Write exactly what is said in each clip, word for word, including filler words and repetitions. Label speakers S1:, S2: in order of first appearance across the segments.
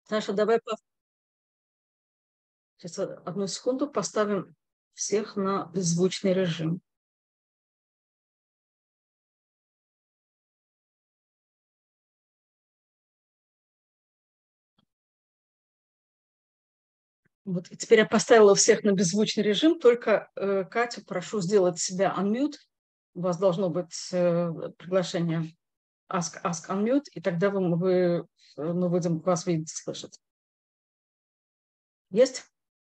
S1: Саша, давай по- сейчас одну секунду поставим всех на беззвучный режим. Вот, и теперь я поставила всех на беззвучный режим, только э, Катю прошу сделать себя unmute. У вас должно быть э, приглашение ask, ask unmute, и тогда вы, вы, мы будем вас видеть, слышать. Есть?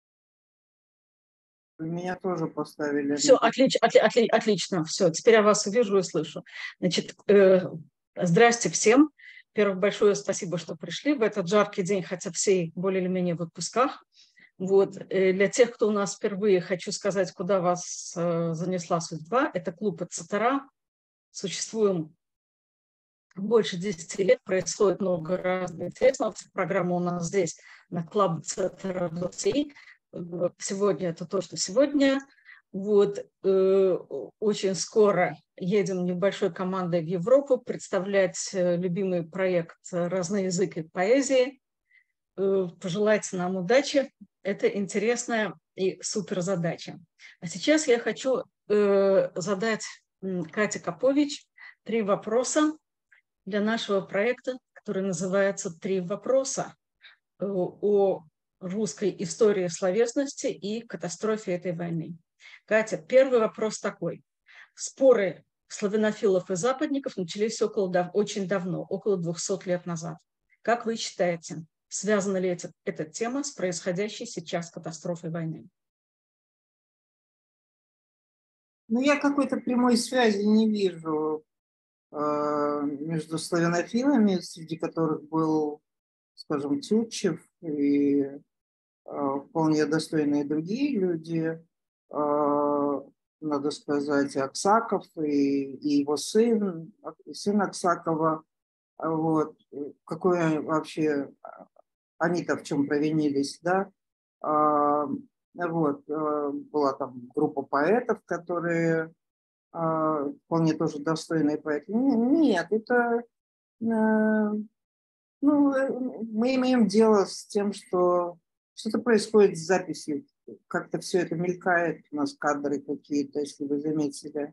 S2: Меня тоже поставили.
S1: Все, отлич, отли, отли, отлично. Все, теперь я вас вижу и слышу. Значит, э, здрасте всем. Первое, большое спасибо, что пришли в этот жаркий день, хотя все более или менее в отпусках. Вот. Для тех, кто у нас впервые, хочу сказать, куда вас э, занесла судьба. Это клуб «Эцетера». Существуем больше десяти лет, происходит много разных интересного. Программа у нас здесь на клуб «Эцетера». Сегодня это то, что сегодня. Вот. Э, очень скоро едем небольшой командой в Европу представлять э, любимый проект «Разный язык и поэзии». Э, пожелайте нам удачи. Это интересная и супер задача. А сейчас я хочу э, задать Кате Копович три вопроса для нашего проекта, который называется «Три вопроса» о русской истории словесности и катастрофе этой войны. Катя, первый вопрос такой. Споры славянофилов и западников начались около, очень давно, около двухсот лет назад. Как вы считаете, связана ли эта, эта тема с происходящей сейчас катастрофой войны?
S2: Ну, я какой-то прямой связи не вижу э, между славянофилами, среди которых был, скажем, Тютчев и э, вполне достойные другие люди, э, надо сказать, Аксаков и, и его сын, сын Аксакова. Вот. Какое вообще они-то в чем провинились, да? Вот. Была там группа поэтов, которые вполне тоже достойные поэты. Нет, это... Ну, мы имеем дело с тем, что что-то происходит с записью. Как-то все это мелькает, у нас кадры какие-то, если вы заметили.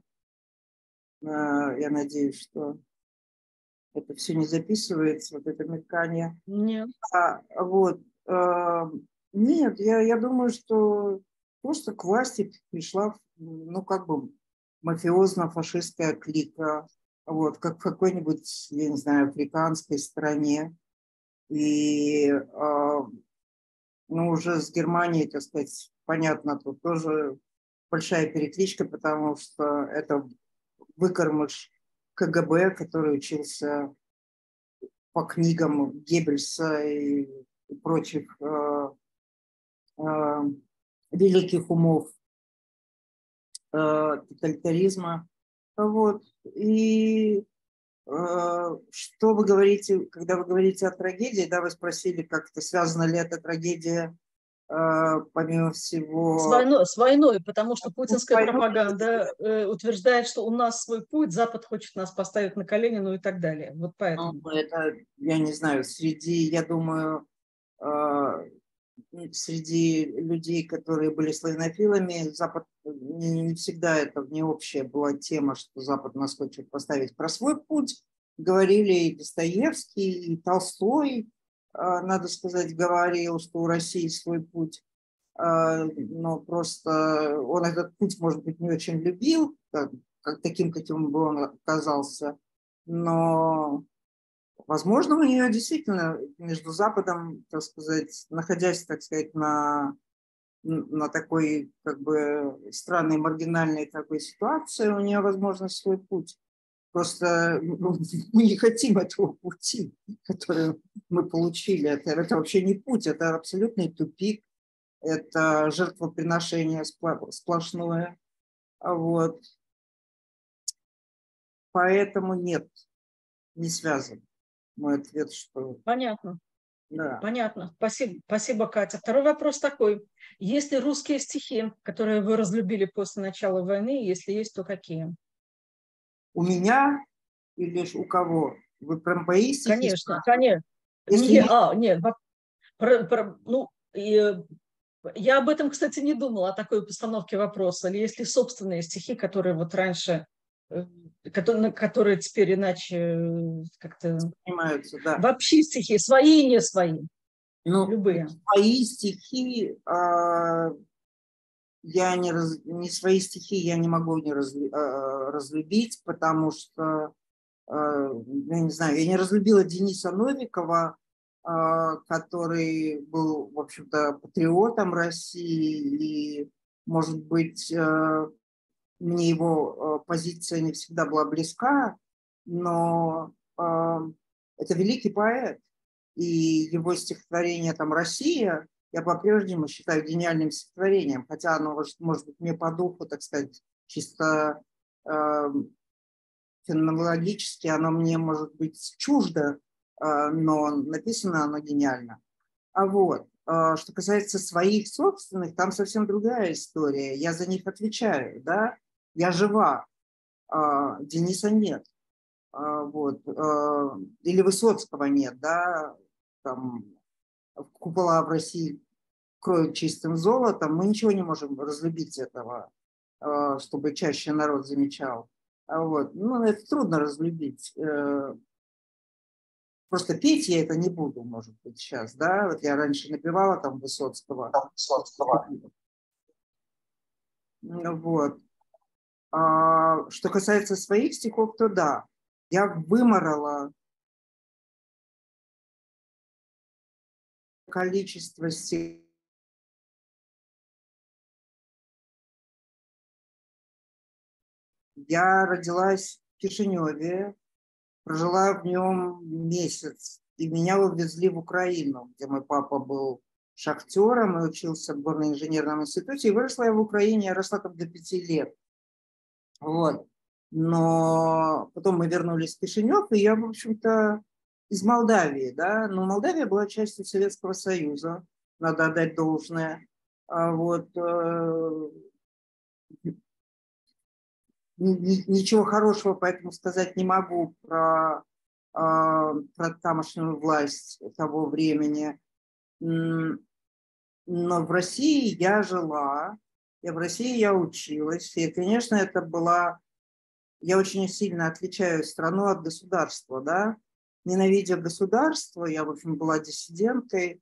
S2: Я надеюсь, что это все не записывается, вот это мелькание.
S1: Нет.
S2: А, вот. А, нет, я, я думаю, что просто к власти пришла, ну, как бы мафиозно-фашистская клика, вот, как в какой-нибудь, я не знаю, африканской стране. И а, ну, уже с Германией, так сказать, понятно, тут тоже большая перекличка, потому что это выкормыш КГБ, который учился по книгам Геббельса и прочих э, э, великих умов э, тоталитаризма. Вот. И э, что вы говорите, когда вы говорите о трагедии, да, вы спросили, как это связана ли эта трагедия, э, помимо всего...
S1: С войной, с войной, потому что путинская
S2: войной,
S1: пропаганда э, утверждает, что у нас свой путь, Запад хочет нас поставить на колени, ну и так далее. Вот поэтому.
S2: ну, это, я не знаю, среди, я думаю, э, среди людей, которые были славянофилами, Запад не, не всегда это не общая была тема, что Запад нас хочет поставить про свой путь. Говорили и Достоевский, и Толстой, надо сказать, говорил, что у России свой путь. Но просто он этот путь, может быть, не очень любил, как, как таким, каким бы он оказался. Но возможно, у нее действительно между Западом, так сказать, находясь, так сказать, на, на такой, как бы, странной, маргинальной такой ситуации, у нее, возможно, свой путь. Просто ну, мы не хотим этого пути, который мы получили. Это, это вообще не путь, это абсолютный тупик, это жертвоприношение сплошное. Вот. Поэтому нет, не связан. Мой ответ, что...
S1: Понятно.
S2: Да.
S1: Понятно. Спасибо, спасибо, Катя. Второй вопрос такой. Есть ли русские стихи, которые вы разлюбили после начала войны? Если есть, то какие?
S2: У меня или у кого? Вы прям боитесь?
S1: Конечно, конечно.
S2: Если
S1: Не,
S2: есть...
S1: а, нет, Про, про, ну, и, я об этом, кстати, не думала, о такой постановке вопроса. Или есть ли собственные стихи, которые вот раньше, которые, которые теперь иначе как-то...
S2: Понимаются, да.
S1: Вообще стихи, свои и не свои,
S2: ну,
S1: любые.
S2: Свои стихи, а, я не, раз, не свои стихи я не могу не раз, а, разлюбить, потому что, а, я не знаю, я не разлюбила Дениса Новикова, а, который был, в общем-то, патриотом России, и, может быть, а, мне его позиция не всегда была близка, но э, это великий поэт, и его стихотворение там «Россия» я по-прежнему считаю гениальным стихотворением, хотя оно, может быть, мне по духу, так сказать, чисто э, феноменологически, оно мне, может быть, чуждо, э, но написано оно гениально. А вот, э, что касается своих собственных, там совсем другая история. Я за них отвечаю, да, я жива, а, Дениса нет, а, вот, а, или Высоцкого нет, да, там купола в России кроют чистым золотом, мы ничего не можем разлюбить этого, а, чтобы чаще народ замечал. А вот, ну, это трудно разлюбить. Просто петь я это не буду, может быть, сейчас, да, вот я раньше напевала там Высоцкого. Высоцкого. Вот. А, что касается своих стихов, то да, я выморала количество стихов. Я родилась в Кишиневе, прожила в нем месяц, и меня увезли в Украину, где мой папа был шахтером и учился в горно-инженерном институте. И выросла я в Украине, я росла там до пяти лет. Вот. Но потом мы вернулись в Кишинев, и я, в общем-то, из Молдавии, да, но Молдавия была частью Советского Союза, надо отдать должное. А вот ничего хорошего поэтому сказать не могу про, про тамошнюю власть того времени. Но в России я жила, и в России я училась. И, конечно, это была... Я очень сильно отличаю страну от государства, да. Ненавидя государство, я, в общем, была диссиденткой,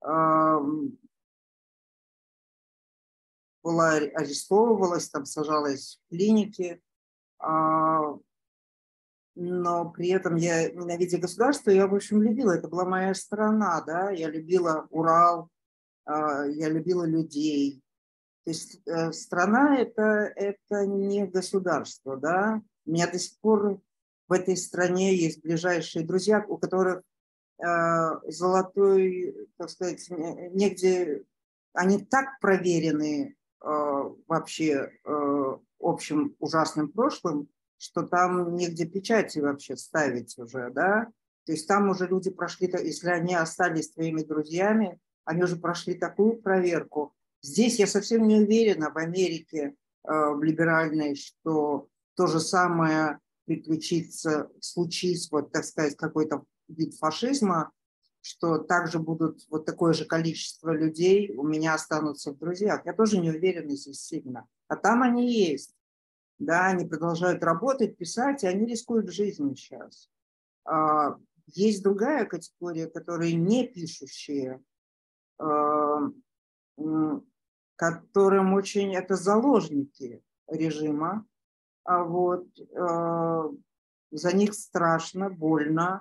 S2: была, арестовывалась, там сажалась в клинике, но при этом я, ненавидя государство, я, в общем, любила, это была моя страна, да, я любила Урал, я любила людей. То есть страна это, это не государство, да. У меня до сих пор в этой стране есть ближайшие друзья, у которых золотой, так сказать, негде, они так проверены вообще общим ужасным прошлым, что там негде печати вообще ставить уже, да. То есть там уже люди прошли, если они остались твоими друзьями, они уже прошли такую проверку. Здесь я совсем не уверена, в Америке, в либеральной, что то же самое приключится, случись, вот, так сказать, какой-то вид фашизма, что также будут вот такое же количество людей у меня останутся в друзьях. Я тоже не уверена здесь сильно. А там они есть. Да, они продолжают работать, писать, и они рискуют жизнью сейчас. Есть другая категория, которые не пишущие, которым очень это заложники режима. А вот за них страшно, больно.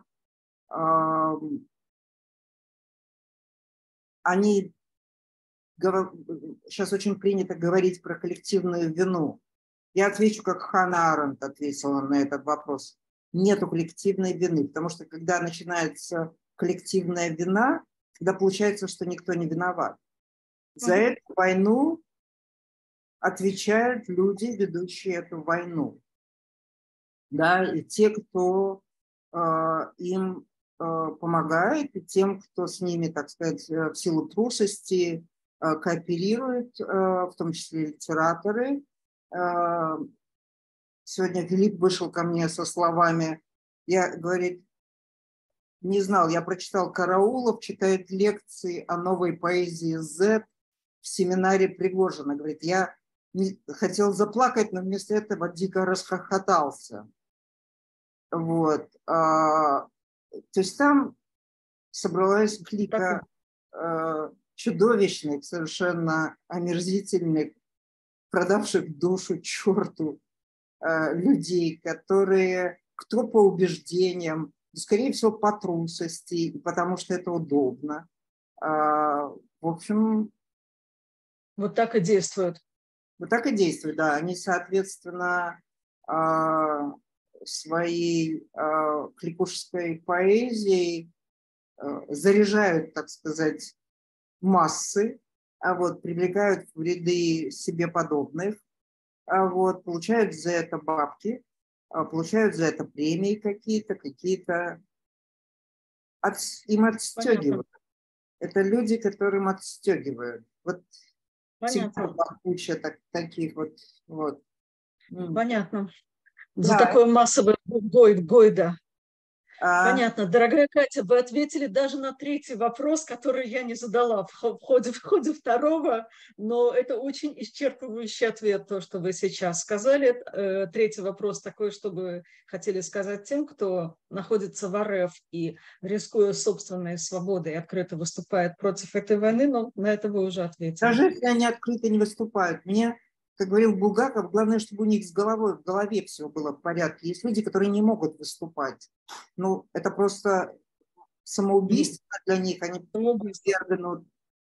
S2: Они, сейчас очень принято говорить про коллективную вину. Я отвечу, как Ханна Аренд ответила на этот вопрос. Нету коллективной вины, потому что когда начинается коллективная вина, тогда получается, что никто не виноват. За mm-hmm. эту войну отвечают люди, ведущие эту войну. Да, и те, кто э, им э, помогает, и тем, кто с ними, так сказать, в силу трусости э, кооперирует, э, в том числе литераторы. Э, сегодня Филипп вышел ко мне со словами, я, говорит, не знал. Я прочитал Караулов, читает лекции о новой поэзии Z в семинаре Пригожина. Говорит, я не, хотел заплакать, но вместо этого дико расхохотался. Вот. А, то есть там собралась клика э, чудовищных, совершенно омерзительных, продавших душу черту э, людей, которые, кто по убеждениям, скорее всего, по трусости, потому что это удобно. А, в общем...
S1: Вот так и действуют.
S2: Вот так и действуют, да. Они, соответственно, а, своей а, кликушеской поэзией а, заряжают, так сказать, массы, а вот, привлекают в ряды себе подобных, а вот, получают за это бабки, а, получают за это премии какие-то, какие-то... От, им отстегивают. Понятно. Это люди, которым отстегивают. Вот
S1: понятно.
S2: Всегда куча так, таких вот. вот.
S1: Понятно.
S2: Да.
S1: За такое массовое гойда.
S2: А...
S1: Понятно. Дорогая Катя, вы ответили даже на третий вопрос, который я не задала в ходе, в ходе второго, но это очень исчерпывающий ответ, то, что вы сейчас сказали. Третий вопрос такой, что вы хотели сказать тем, кто находится в РФ и, рискуя собственной свободой, открыто выступает против этой войны, но на это вы уже ответили.
S2: Даже если они открыто не выступают. Мне, как говорил Булгаков, главное, чтобы у них с головой, в голове все было в порядке. Есть люди, которые не могут выступать. Ну, это просто самоубийство для них. Они подвергнут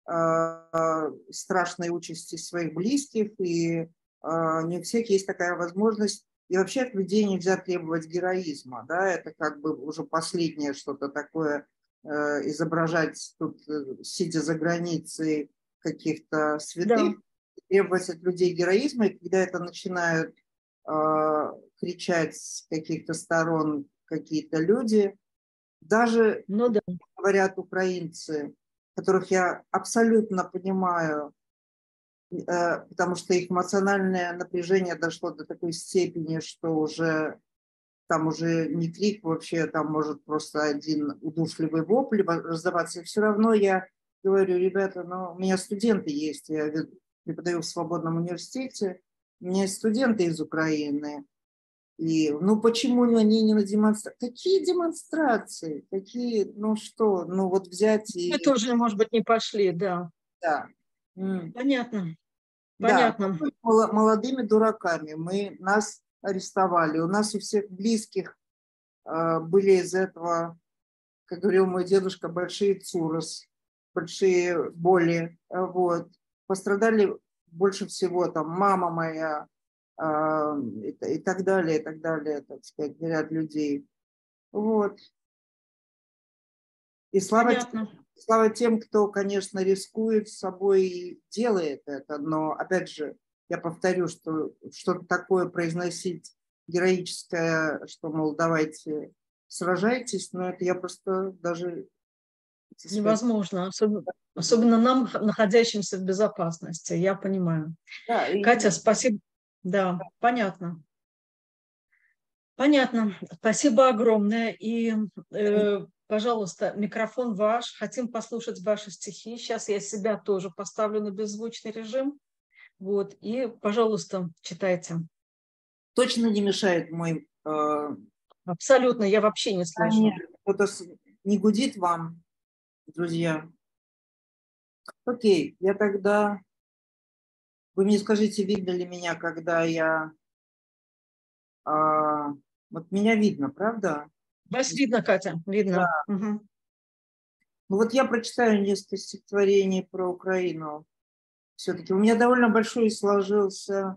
S2: э, страшной участи своих близких, и э, не у всех есть такая возможность. И вообще от людей нельзя требовать героизма. Да? Это как бы уже последнее что-то такое, э, изображать тут, сидя за границей, каких-то святых, да. Требовать от людей героизма, и когда это начинают э, кричать с каких-то сторон какие-то люди, даже, ну, да. Говорят украинцы, которых я абсолютно понимаю, э, потому что их эмоциональное напряжение дошло до такой степени, что уже там уже не крик вообще, там может просто один удушливый вопль раздаваться. И все равно я говорю, ребята, ну, у меня студенты есть, я преподаю в свободном университете, у меня есть студенты из Украины. И, ну, почему они не на демонстрации? Какие демонстрации? Какие, ну что, ну вот взять и...
S1: Мы тоже, может быть, не пошли, да.
S2: Да.
S1: Понятно.
S2: Да,
S1: Понятно.
S2: молодыми дураками мы, нас арестовали. У нас у всех близких э, были из этого, как говорил мой дедушка, большие цурос, большие боли. Вот. Пострадали больше всего там мама моя, и так далее, и так далее, так сказать, ряд людей. Вот. И слава тем, слава тем, кто, конечно, рискует собой и делает это, но, опять же, я повторю, что что-то такое произносить героическое, что, мол, давайте сражайтесь, но это я просто даже...
S1: Невозможно, особенно, особенно нам, находящимся в безопасности, я понимаю. Да, Катя, и... спасибо. Да, да, понятно. Понятно. Спасибо огромное. И, э, пожалуйста, микрофон ваш. Хотим послушать ваши стихи. Сейчас я себя тоже поставлю на беззвучный режим. Вот. И, пожалуйста, читайте.
S2: Точно не мешает мой... Э...
S1: Абсолютно. Я вообще не слышу.
S2: Кто-то не гудит вам, друзья? Окей, я тогда... Вы мне скажите, видно ли меня, когда я... А, вот меня видно, правда?
S1: Вас видно, Катя, видно.
S2: Да.
S1: Угу.
S2: Ну вот я прочитаю несколько стихотворений про Украину. Все-таки у меня довольно большой сложился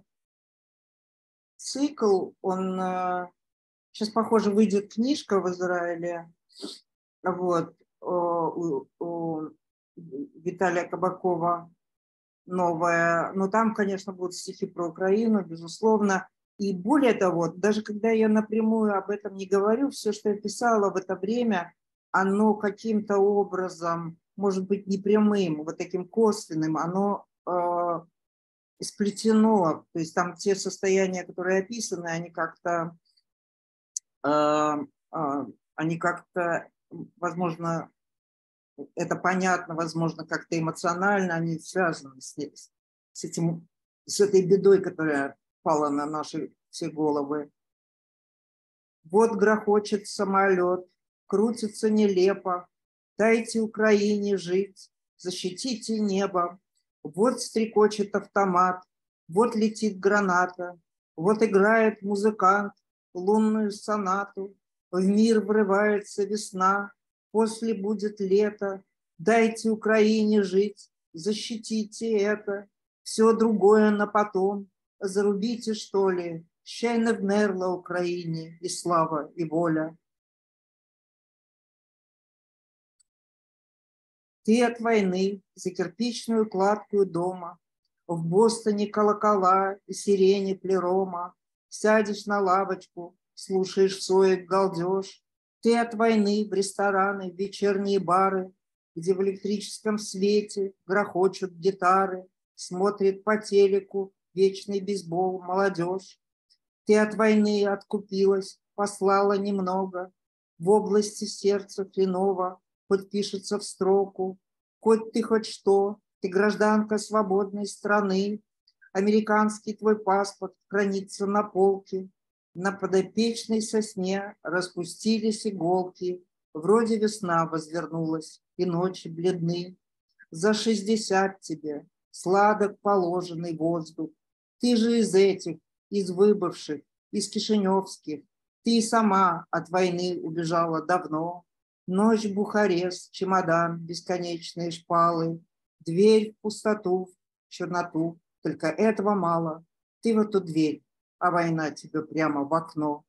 S2: цикл. Он сейчас, похоже, выйдет книжка в Израиле. Вот у, у Виталия Кабакова новая. Но там, конечно, будут стихи про Украину, безусловно. И более того, даже когда я напрямую об этом не говорю, все, что я писала в это время, оно каким-то образом, может быть, не прямым, вот таким косвенным, оно э, сплетено. То есть там те состояния, которые описаны, они как-то, э, э, они как-то возможно, это понятно, возможно, как-то эмоционально они связаны с, с, этим, с этой бедой, которая пала на наши все головы. Вот грохочет самолет, крутится нелепо. Дайте Украине жить, защитите небо. Вот стрекочет автомат, вот летит граната, вот играет музыкант лунную сонату. В мир врывается весна, после будет лето. Дайте Украине жить, защитите это. Все другое на потом. Зарубите, что ли, ще не вмерла Україні і слава, і воля. Ты от войны за кирпичную кладку дома, в Бостоне колокола и сирени плерома, сядешь на лавочку, слушаешь соек галдеж. Ты от войны в рестораны, в вечерние бары, где в электрическом свете грохочут гитары, смотрит по телеку вечный бейсбол молодежь. Ты от войны откупилась, послала немного, в области сердца хреново, хоть пишется в строку, хоть ты хоть что, ты гражданка свободной страны, американский твой паспорт хранится на полке, на подопечной сосне распустились иголки, вроде весна возвернулась, и ночи бледны. За шестьдесят тебе, сладок положенный воздух, ты же из этих, из выбывших, из кишиневских, ты сама от войны убежала давно. Ночь Бухарест, чемодан, бесконечные шпалы, дверь в пустоту, в черноту, только этого мало. Ты в эту дверь, а война тебе прямо в окно.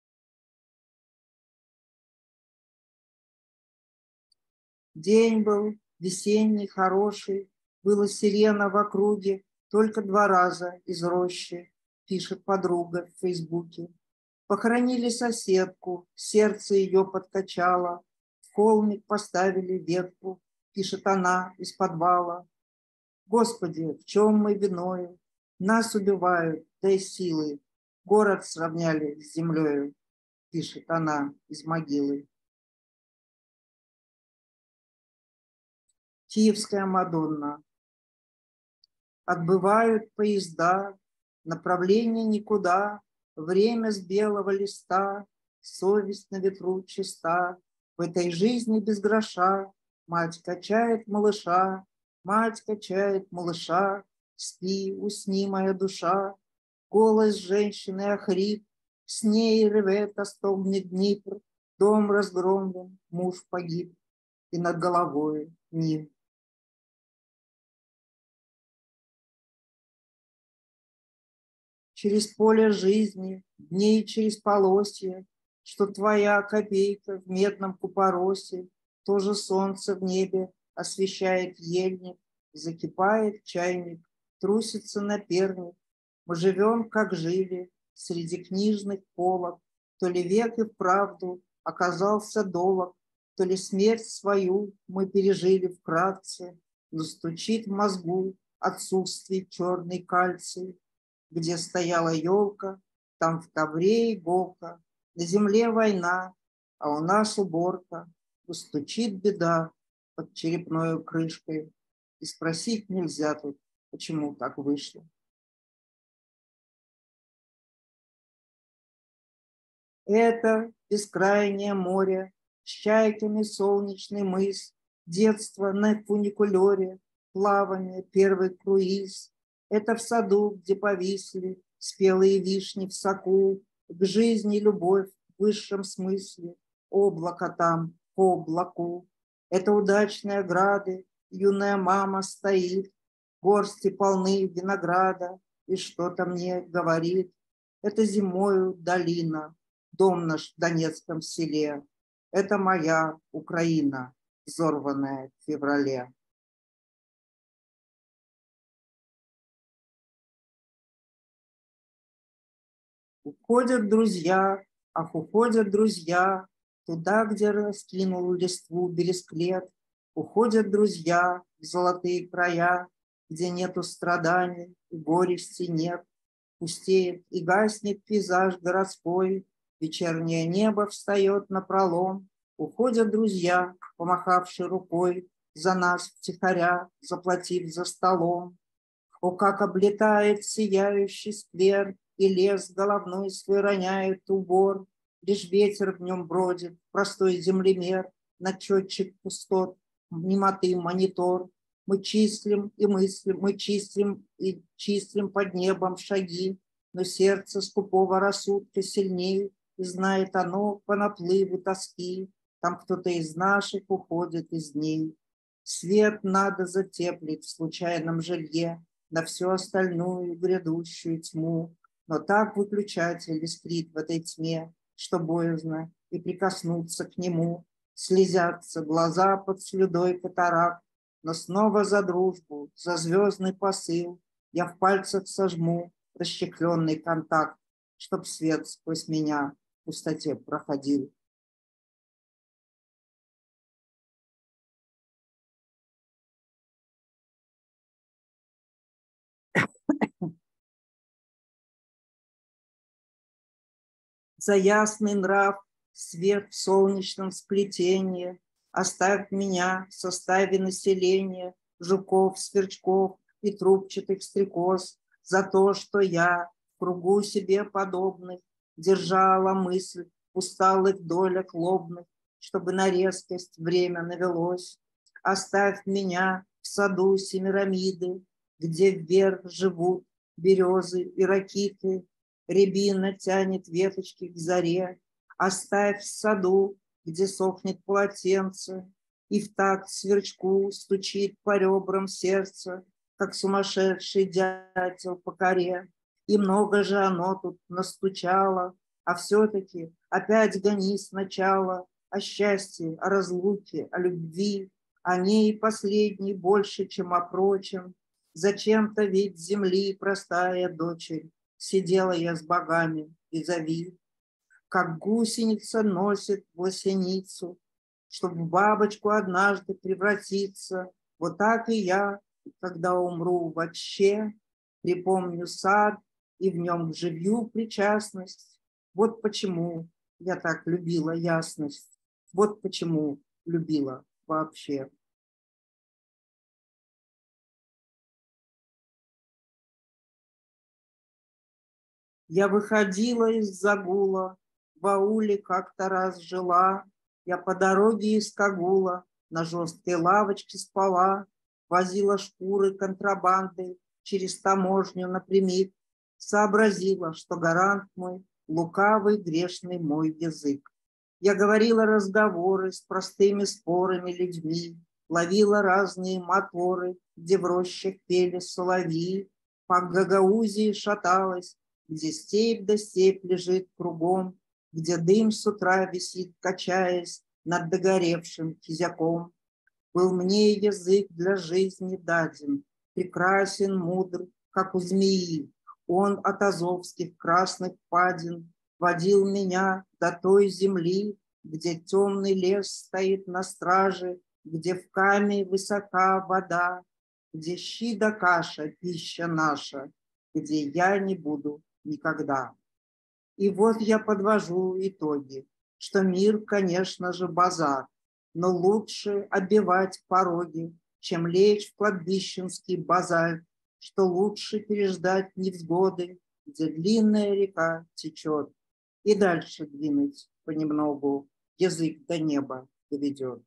S2: День был весенний, хороший, была сирена в округе, только два раза из рощи, пишет подруга в Фейсбуке. Похоронили соседку, сердце ее подкачало, в холмик поставили ветку, пишет она из подвала. Господи, в чем мы виною? Нас убивают, да и силы. Город сравняли с землею, пишет она из могилы. Киевская Мадонна. Отбывают поезда, направление никуда, время с белого листа, совесть на ветру чиста. В этой жизни без гроша мать качает малыша, мать качает малыша. Спи, усни, моя душа. Голос женщины охрип, с ней ревет остогнет Днепр. Дом разгромлен, муж погиб, и над головой Нил. Через поле жизни, дней через полосье, что твоя копейка в медном купоросе, тоже солнце в небе освещает ельник, закипает чайник, трусится наперник. Мы живем, как жили, среди книжных полок, то ли век и вправду оказался долг, то ли смерть свою мы пережили вкратце, но стучит в мозгу отсутствие черной кальций. Где стояла елка, там в ковре иголка, на земле война, а у нас уборка. Устучит беда под черепной крышкой, и спросить нельзя тут, почему так вышло. Это бескрайнее море, с чайками солнечный мыс, детство на фуникулере, плавание, первый круиз. Это в саду, где повисли спелые вишни в соку, к жизни любовь в высшем смысле, облако там по облаку. Это удачные грады, юная мама стоит, горсти полны винограда и что-то мне говорит. Это зимою долина, дом наш в Донецком селе. Это моя Украина, взорванная в феврале. Уходят друзья, ах, уходят друзья, туда, где раскинул листву бересклет. Уходят друзья в золотые края, где нету страданий и горести нет. Пустеет и гаснет пейзаж городской, вечернее небо встает напролом. Уходят друзья, помахавшие рукой за нас втихаря, заплатив за столом. О, как облетает сияющий сквер, и лес головной свой роняет убор. Лишь ветер в нем бродит, простой землемер, начетчик пустот, немоты монитор. Мы числим и мыслим, мы числим и числим под небом шаги, но сердце скупого рассудка сильнее, и знает оно по наплыву тоски. Там кто-то из наших уходит из дней. Свет надо затеплить в случайном жилье на всю остальную грядущую тьму. Но так выключатель искрит в этой тьме, что боязно и прикоснуться к нему. Слезятся глаза под слюдой катаракт, но снова за дружбу, за звездный посыл я в пальцах сожму расщепленный контакт, чтоб свет сквозь меня в пустоте проходил. За ясный нрав, свет в солнечном сплетении, оставь меня в составе населения жуков, сверчков и трубчатых стрекоз, за то, что я в кругу себе подобных держала мысль в усталых долях лобных, чтобы на резкость время навелось. Оставь меня в саду Семирамиды, где вверх живут березы и ракиты. Рябина тянет веточки к заре. Оставь в саду, где сохнет полотенце, и в такт сверчку стучит по ребрам сердце, как сумасшедший дятел по коре. И много же оно тут настучало, а все-таки опять гони сначала о счастье, о разлуке, о любви, о ней последней больше, чем о прочем. Зачем-то ведь земли простая дочерь, сидела я с богами и зови, как гусеница носит власеницу, чтобы в бабочку однажды превратиться. Вот так и я, когда умру вообще, припомню сад и в нем вживью причастность. Вот почему я так любила ясность, вот почему любила вообще. Я выходила из загула, в ауле как-то раз жила, я по дороге из Кагула на жесткой лавочке спала, возила шкуры контрабандой через таможню напрямик, сообразила, что гарант мой, лукавый, грешный мой язык. Я говорила разговоры с простыми спорами людьми, ловила разные моторы, где в рощах пели соловьи, по Гагаузии шаталась, где степь да степь лежит кругом, где дым с утра висит, качаясь над догоревшим кизяком. Был мне язык для жизни даден, прекрасен, мудр, как у змеи. Он от азовских красных падин водил меня до той земли, где темный лес стоит на страже, где в каме высока вода, где щи да каша, пища наша, где я не буду никогда. И вот я подвожу итоги, что мир, конечно же, базар, но лучше оббивать пороги, чем лечь в кладбищенский базар, что лучше переждать невзгоды, где длинная река течет, и дальше двинуть понемногу, язык до неба доведет.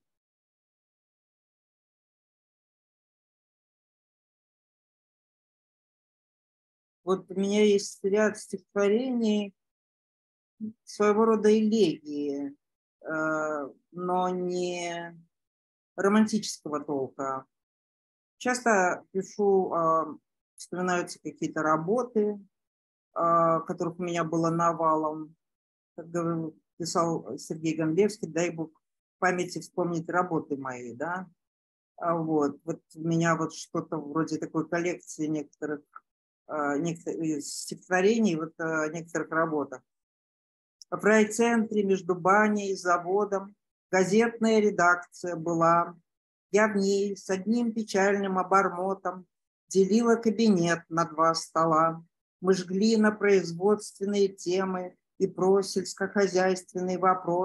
S2: Вот у меня есть ряд стихотворений, своего рода элегии, но не романтического толка. Часто пишу, вспоминаются какие-то работы, которых у меня было навалом. Как писал Сергей Гондлевский, дай Бог в памяти вспомнить работы мои, да. Вот, вот у меня вот что-то вроде такой коллекции некоторых, некоторых стихотворений, вот о некоторых работах. В райцентре между баней и заводом газетная редакция была. Я в ней с одним печальным обормотом делила кабинет на два стола. Мы жгли на производственные темы и про сельскохозяйственный вопрос.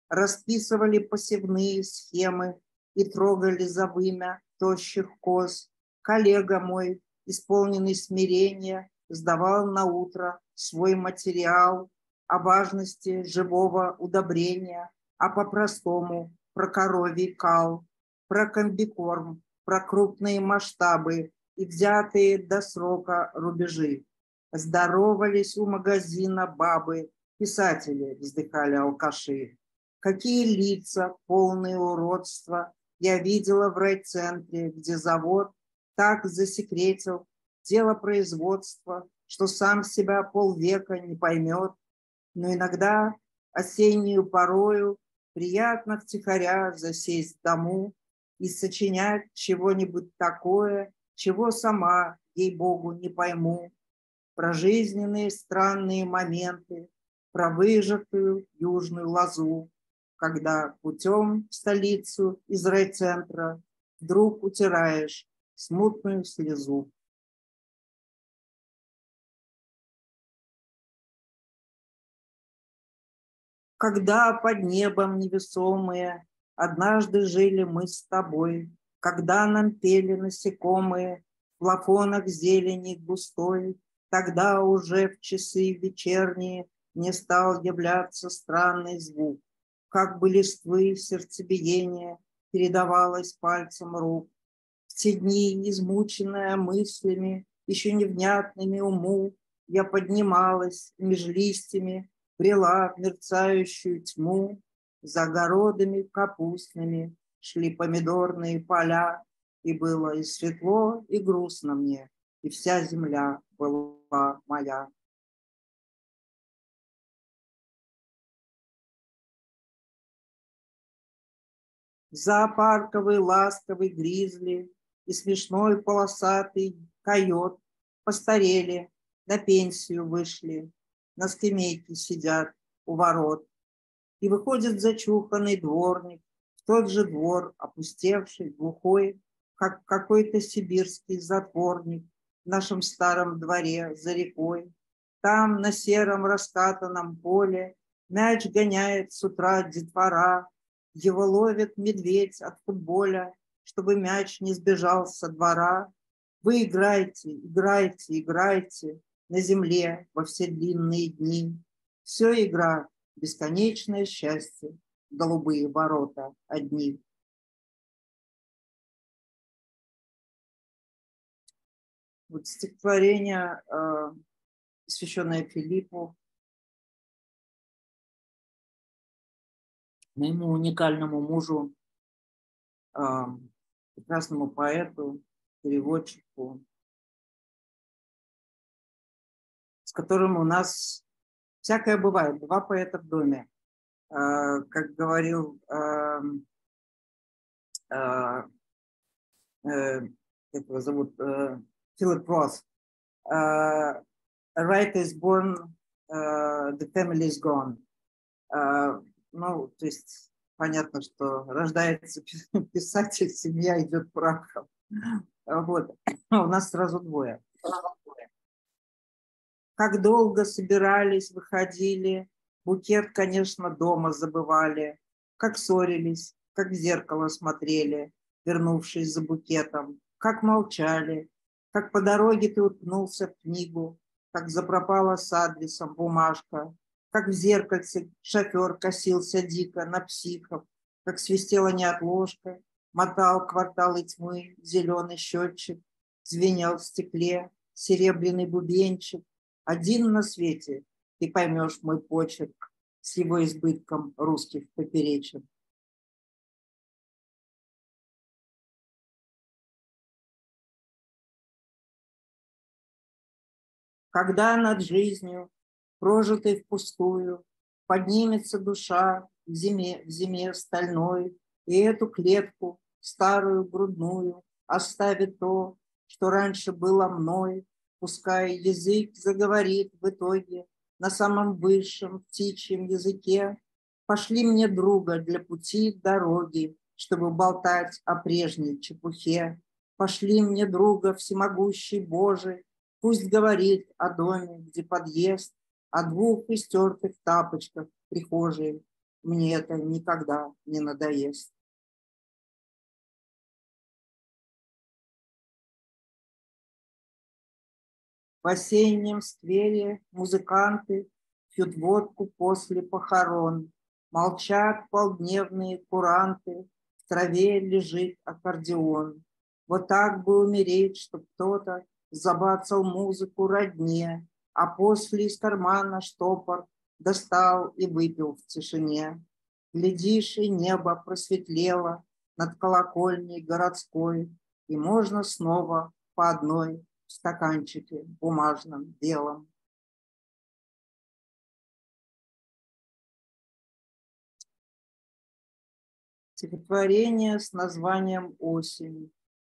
S2: расписывали посевные схемы и трогали за вымя тощих коз. Коллега мой, исполненный смирения, сдавал на утро свой материал о важности живого удобрения, а по-простому про коровий кал, про комбикорм, про крупные масштабы и взятые до срока рубежи. Здоровались у магазина бабы, писатели, вздыхали алкаши. Какие лица, полные уродства, я видела в райцентре, где завод так засекретил дело производства, что сам себя полвека не поймет. Но иногда осеннюю порою приятно втихаря засесть в дому и сочинять чего-нибудь такое, чего сама, ей-богу, не пойму. Про жизненные странные моменты, про выжатую южную лозу, когда путем в столицу из райцентра вдруг утираешь смутную слезу. Когда под небом невесомые однажды жили мы с тобой, когда нам пели насекомые в плафонах зелени густой, тогда уже в часы вечерние мне стал являться странный звук, как бы листвы сердцебиение передавалось пальцем рук. В те дни, измученная мыслями, еще невнятными уму, я поднималась меж листьями, брела в мерцающую тьму, за огородами капустными шли помидорные поля, и было и светло, и грустно мне, и вся земля была моя. Зоопарковый ласковый гризли и смешной полосатый койот постарели, на пенсию вышли, на скамейке сидят у ворот. И выходит зачуханный дворник в тот же двор, опустевший, глухой, как какой-то сибирский затворник в нашем старом дворе за рекой. Там, на сером раскатанном поле, мяч гоняет с утра детвора, его ловит медведь от футболя, чтобы мяч не сбежал со двора. Вы играйте, играйте, играйте на земле во все длинные дни. Все игра, бесконечное счастье, голубые ворота одни. Вот стихотворение, посвященное Филиппу, моему уникальному мужу, прекрасному поэту, переводчику, с которым у нас всякое бывает. Два поэта в доме. Как говорил, как его зовут, Филипп Росс, a writer is born, uh, the family is gone. Uh, ну, то есть понятно, что рождается писатель, семья идет прахом. Вот. У нас сразу двое. Как долго собирались, выходили, букет, конечно, дома забывали, как ссорились, как в зеркало смотрели, вернувшись за букетом, как молчали, как по дороге ты уткнулся в книгу, как запропала с адресом бумажка, как в зеркальце шофер косился дико на психов, как свистела неотложка, мотал кварталы тьмы зеленый счетчик, звенел в стекле серебряный бубенчик. Один на свете ты поймешь мой почерк с его избытком русских поперечин. Когда над жизнью, прожитой впустую, поднимется душа в зиме, в зиме стальной, и эту клетку, старую грудную, оставит то, что раньше было мной, пускай язык заговорит в итоге на самом высшем птичьем языке. Пошли мне друга для пути дороги, чтобы болтать о прежней чепухе. Пошли мне друга всемогущий Божий, пусть говорит о доме, где подъезд, о двух истертых тапочках в прихожей, мне это никогда не надоест. В осеннем сквере музыканты пьют водку после похорон. Молчат полдневные куранты, в траве лежит аккордеон. Вот так бы умереть, чтоб кто-то забацал музыку родне, а после из кармана штопор достал и выпил в тишине. Глядишь, и небо просветлело над колокольней городской, и можно снова по одной в стаканчике бумажном белом. Стихотворение с названием «Осень».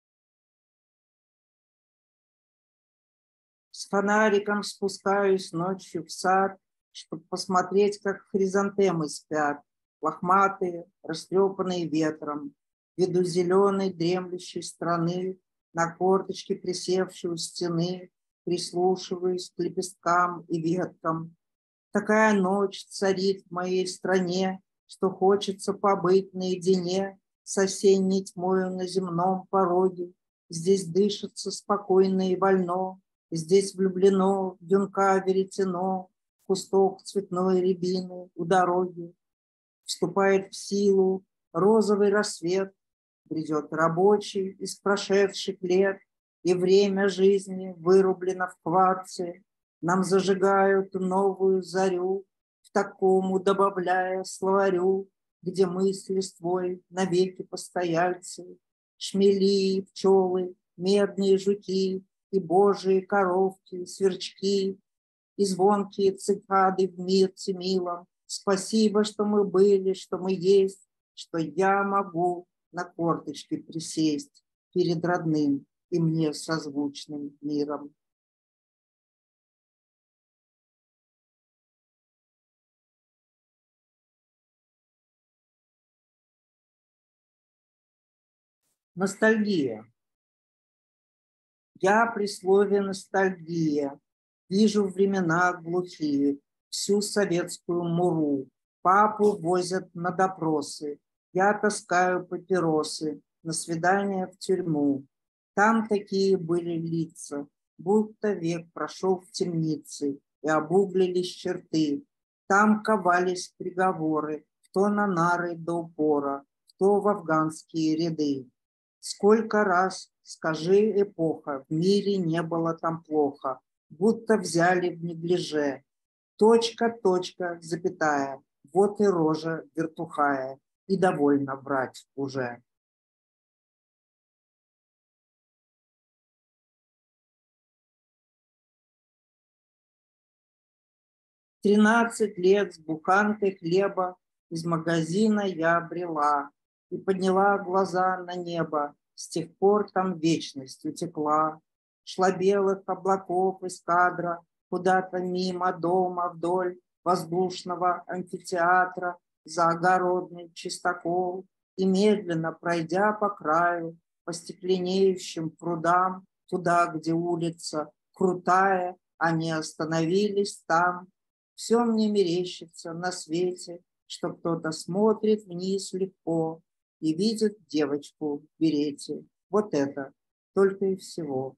S2: С фонариком спускаюсь ночью в сад, чтобы посмотреть, как хризантемы спят, лохматые, растрепанные ветром, виду зеленой дремлющей страны, на корточке присевшей у стены, прислушиваюсь к лепесткам и веткам. Такая ночь царит в моей стране, что хочется побыть наедине с осенней тьмою на земном пороге. Здесь дышится спокойно и вольно, здесь влюблено в юнка веретено, в кусток цветной рябины у дороги. Вступает в силу розовый рассвет, грядет рабочий из прошедших лет, и время жизни вырублено в кварце. Нам зажигают новую зарю, в такому добавляя словарю, где мысли свой навеки постояльцы, шмели, пчелы, медные жуки и божьи коровки, сверчки, и звонкие цикады в мирце милом. Спасибо, что мы были, что мы есть, что я могу на корточке присесть перед родным и мне созвучным миром. Ностальгия. Я при слове ностальгия вижу времена глухие, всю советскую муру. Папу возят на допросы, я таскаю папиросы на свидание в тюрьму. Там такие были лица, будто век прошел в темнице, и обуглились черты. Там ковались приговоры, кто на нары до упора, кто в афганские ряды. Сколько раз, скажи, эпоха, в мире не было там плохо, будто взяли в неглиже. Точка, точка, запятая, вот и рожа вертухая, и довольно врать уже. Тринадцать лет с буханкой хлеба из магазина я обрела и подняла глаза на небо. С тех пор там вечность утекла. Шла белых облаков из кадра куда-то мимо дома вдоль воздушного амфитеатра за огородный чистокол, и медленно пройдя по краю, по стекленеющим прудам, туда, где улица крутая, они остановились там. Все мне мерещится на свете, что кто-то смотрит вниз легко и видит девочку в берете. Вот это только и всего.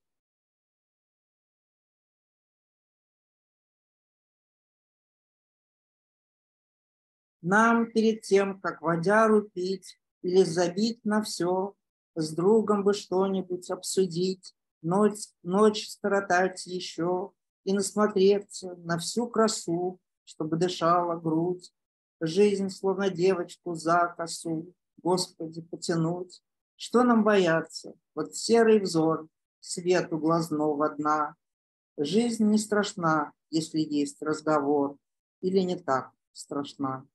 S2: Нам перед тем, как водяру пить или забить на все, с другом бы что-нибудь обсудить, ночь, ночь скоротать еще и насмотреться на всю красу, чтобы дышала грудь, жизнь, словно девочку за косу, Господи, потянуть. Что нам бояться? Вот серый взор, свету глазного дна. Жизнь не страшна, если есть разговор, или не так страшна.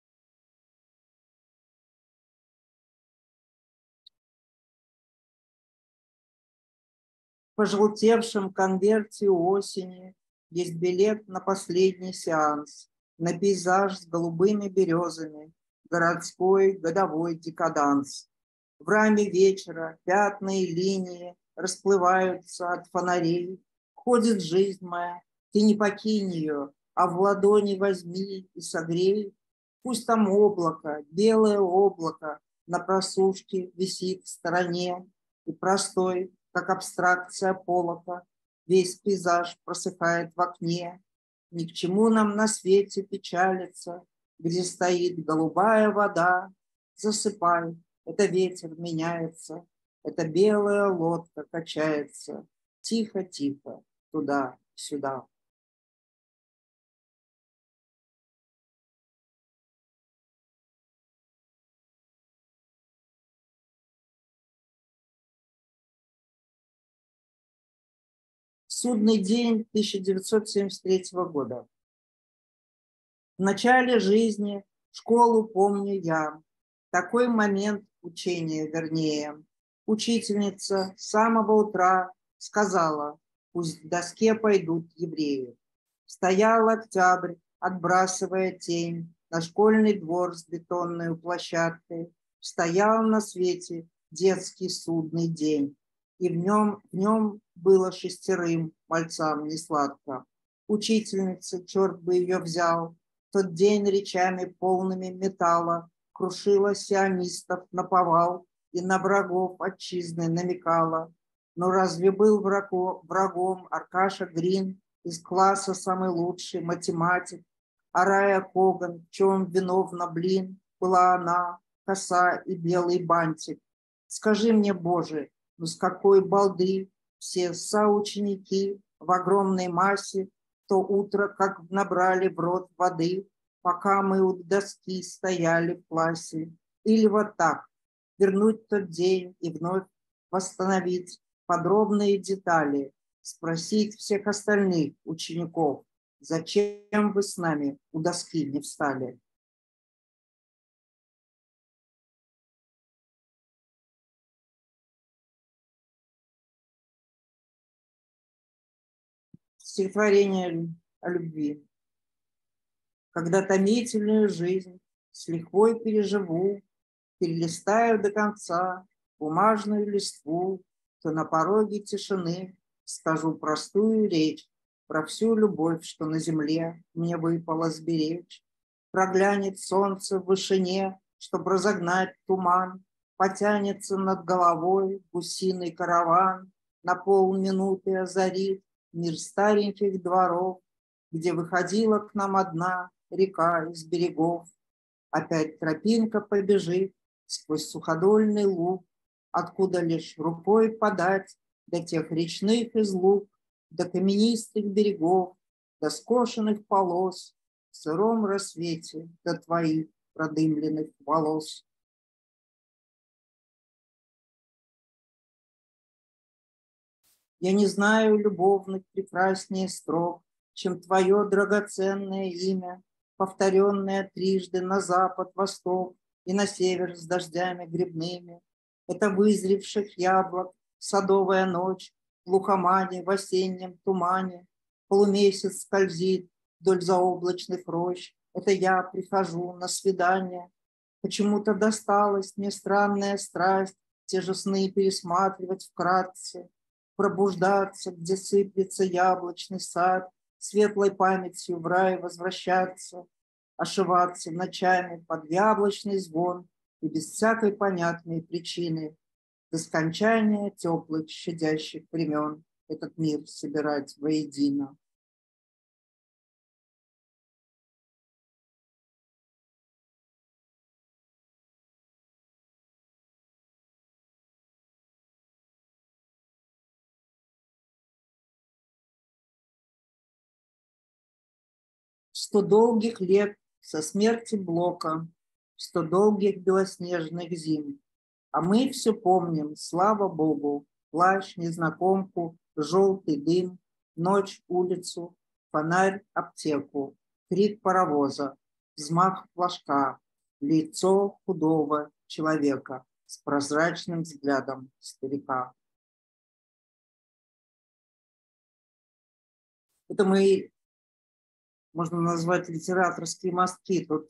S2: В пожелтевшем конверте осени есть билет на последний сеанс, на пейзаж с голубыми березами, городской годовой декаданс. В раме вечера пятна и линии расплываются от фонарей. Ходит жизнь моя, ты не покинь ее, а в ладони возьми и согрей. Пусть там облако, белое облако на просушке висит в стороне, и простой, как абстракция полока, весь пейзаж просыхает в окне. Ни к чему нам на свете печалиться, где стоит голубая вода. Засыпай, это ветер меняется, эта белая лодка качается. Тихо-тихо, туда-сюда. Судный день тысяча девятьсот семьдесят третьего года. В начале жизни школу помню я. Такой момент учения, вернее. Учительница с самого утра сказала, пусть к доске пойдут евреи. Стоял октябрь, отбрасывая тень на школьный двор с бетонной площадкой. Стоял на свете детский судный день. И в нем, в нем было шестерым мальцам несладко. Учительница, черт бы ее взял, тот день речами полными металла крушила сионистов наповал и на врагов отчизны намекала. Но разве был враго, врагом Аркаша Грин из класса самый лучший математик? А Рая Коган, в чем виновна, блин, была она, коса и белый бантик. Скажи мне, Боже, ну с какой балды все соученики в огромной массе то утро как набрали в рот воды, пока мы у доски стояли в классе. Или вот так, вернуть тот день и вновь восстановить подробные детали, спросить всех остальных учеников, зачем вы с нами у доски не встали? Стихотворение о любви. Когда томительную жизнь с лихвой переживу, перелистаю до конца бумажную листву, то на пороге тишины скажу простую речь про всю любовь, что на земле мне выпало сберечь. Проглянет солнце в вышине, чтоб разогнать туман, потянется над головой гусиный караван, на полминуты озарит мир стареньких дворов, где выходила к нам одна река из берегов. Опять тропинка побежит сквозь суходольный луг, откуда лишь рукой подать до тех речных излуг, до каменистых берегов, до скошенных полос в сыром рассвете, до твоих продымленных волос. Я не знаю любовных прекраснее строк, чем твое драгоценное имя, повторенное трижды на запад, восток и на север с дождями грибными. Это вызревших яблок, садовая ночь, в глухомане, в осеннем тумане. Полумесяц скользит вдоль заоблачных рощ. Это я прихожу на свидание. Почему-то досталась мне странная страсть те же сны пересматривать вкратце, пробуждаться, где сыплется яблочный сад, светлой памятью в рай возвращаться, ошиваться ночами под яблочный звон и без всякой понятной причины до скончания теплых щадящих времен этот мир собирать воедино. Сто долгих лет со смерти Блока, сто долгих белоснежных зим. А мы все помним, слава Богу, плащ, незнакомку, желтый дым, ночь, улицу, фонарь, аптеку, крик паровоза, взмах флажка, лицо худого человека с прозрачным взглядом старика. Это мои, можно назвать, литераторские мостки. Тут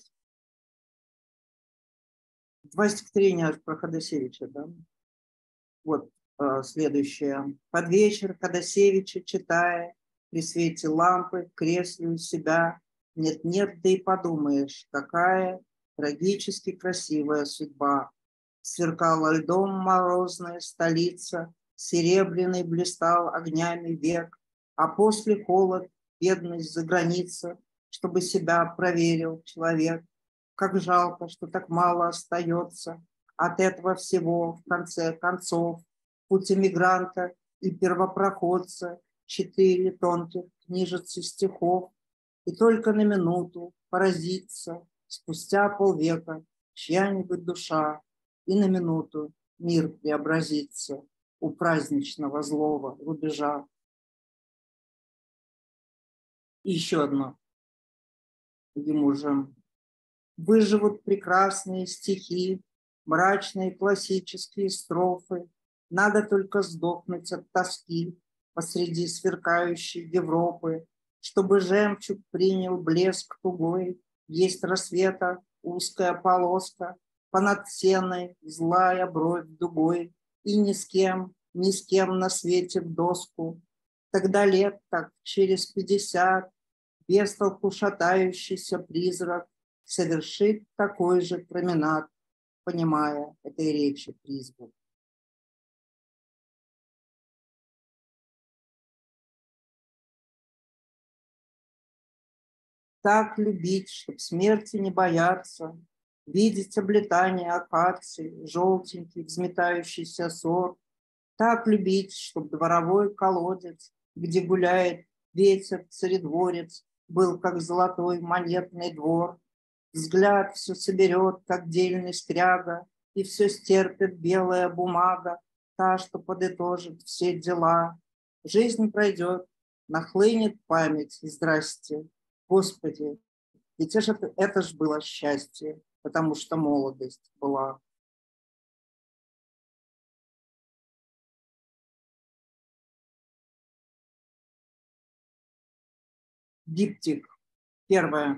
S2: два стихотворения про Ходосевича, да? Вот э, следующее. Под вечер Ходосевича читая, при свете лампы в кресле у себя, Нет-нет, да и подумаешь, какая трагически красивая судьба. Сверкала льдом морозная столица, серебряный блистал огнями век, а после холод, бедность за граница, чтобы себя проверил человек. Как жалко, что так мало остается от этого всего в конце концов. Путь эмигранта и первопроходца, четыре тонких книжицы стихов, и только на минуту поразиться спустя полвека чья-нибудь душа, и на минуту мир преобразится у праздничного злого рубежа. И еще одно ему же. Выживут прекрасные стихи, мрачные классические строфы. Надо только сдохнуть от тоски посреди сверкающей Европы, чтобы жемчуг принял блеск тугой. Есть рассвета узкая полоска, понад сеной злая бровь дугой, и ни с кем, ни с кем на свете в доску. Тогда лет так через пятьдесят без толку шатающийся призрак совершит такой же променад, понимая этой речи призвук. Так любить, чтоб смерти не бояться, видеть облетание акаций, желтенький взметающийся сор. Так любить, чтоб дворовой колодец, где гуляет ветер царедворец, был как золотой монетный двор. Взгляд все соберет, как дельный скряга, и все стерпит белая бумага, та, что подытожит все дела. Жизнь пройдет, нахлынет память, здрасте. Господи, ведь это, это ж было счастье, потому что молодость была. Диптик. Первое.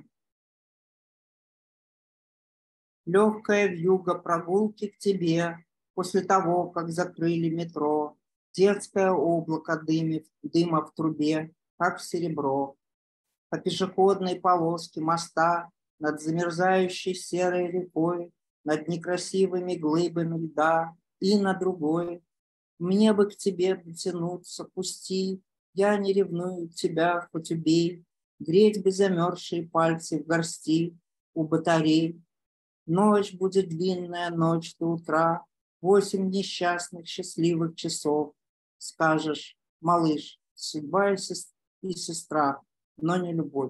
S2: Легкая вьюга прогулки к тебе после того, как закрыли метро. Детское облако дыма, дыма в трубе, как в серебро. По пешеходной полоске моста над замерзающей серой рекой, над некрасивыми глыбами льда и на другой. Мне бы к тебе дотянуться, пусти, я не ревную тебя, хоть убей. Греть бы замерзшие пальцы в горсти у батарей. Ночь будет длинная, ночь до утра, восемь несчастных счастливых часов. Скажешь, малыш, судьба и сестра, но не любовь.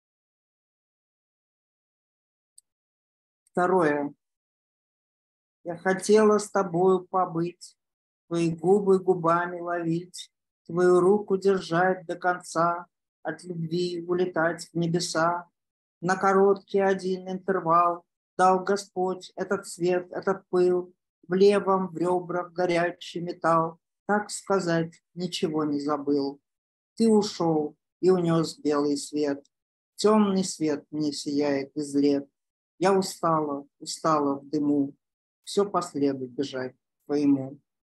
S2: Второе. Я хотела с тобою побыть, твои губы губами ловить, твою руку держать до конца, от любви улетать в небеса. На короткий один интервал дал Господь этот свет, этот пыл, в левом, в ребрах горячий металл. Так сказать, ничего не забыл. Ты ушел и унес белый свет. Темный свет мне сияет из лет. Я устала, устала в дыму. Все по следу бежать к твоему.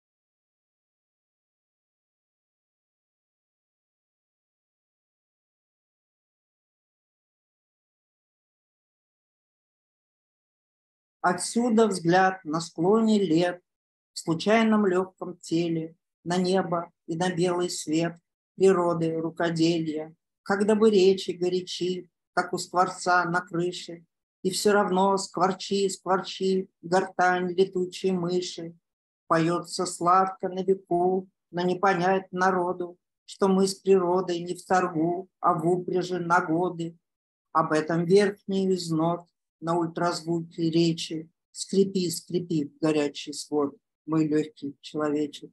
S2: Отсюда взгляд на склоне лет, в случайном легком теле, на небо и на белый свет природы, рукоделия, когда бы речи горячи, как у скворца на крыше, и все равно скворчи, скворчи, гортань летучей мыши. Поется сладко на веку, но не понять народу, что мы с природой не в торгу, а в упряжи на годы. Об этом верхний изнот на ультразвуке речи. Скрипи, скрипи в горячий свод, мой легкий человечек.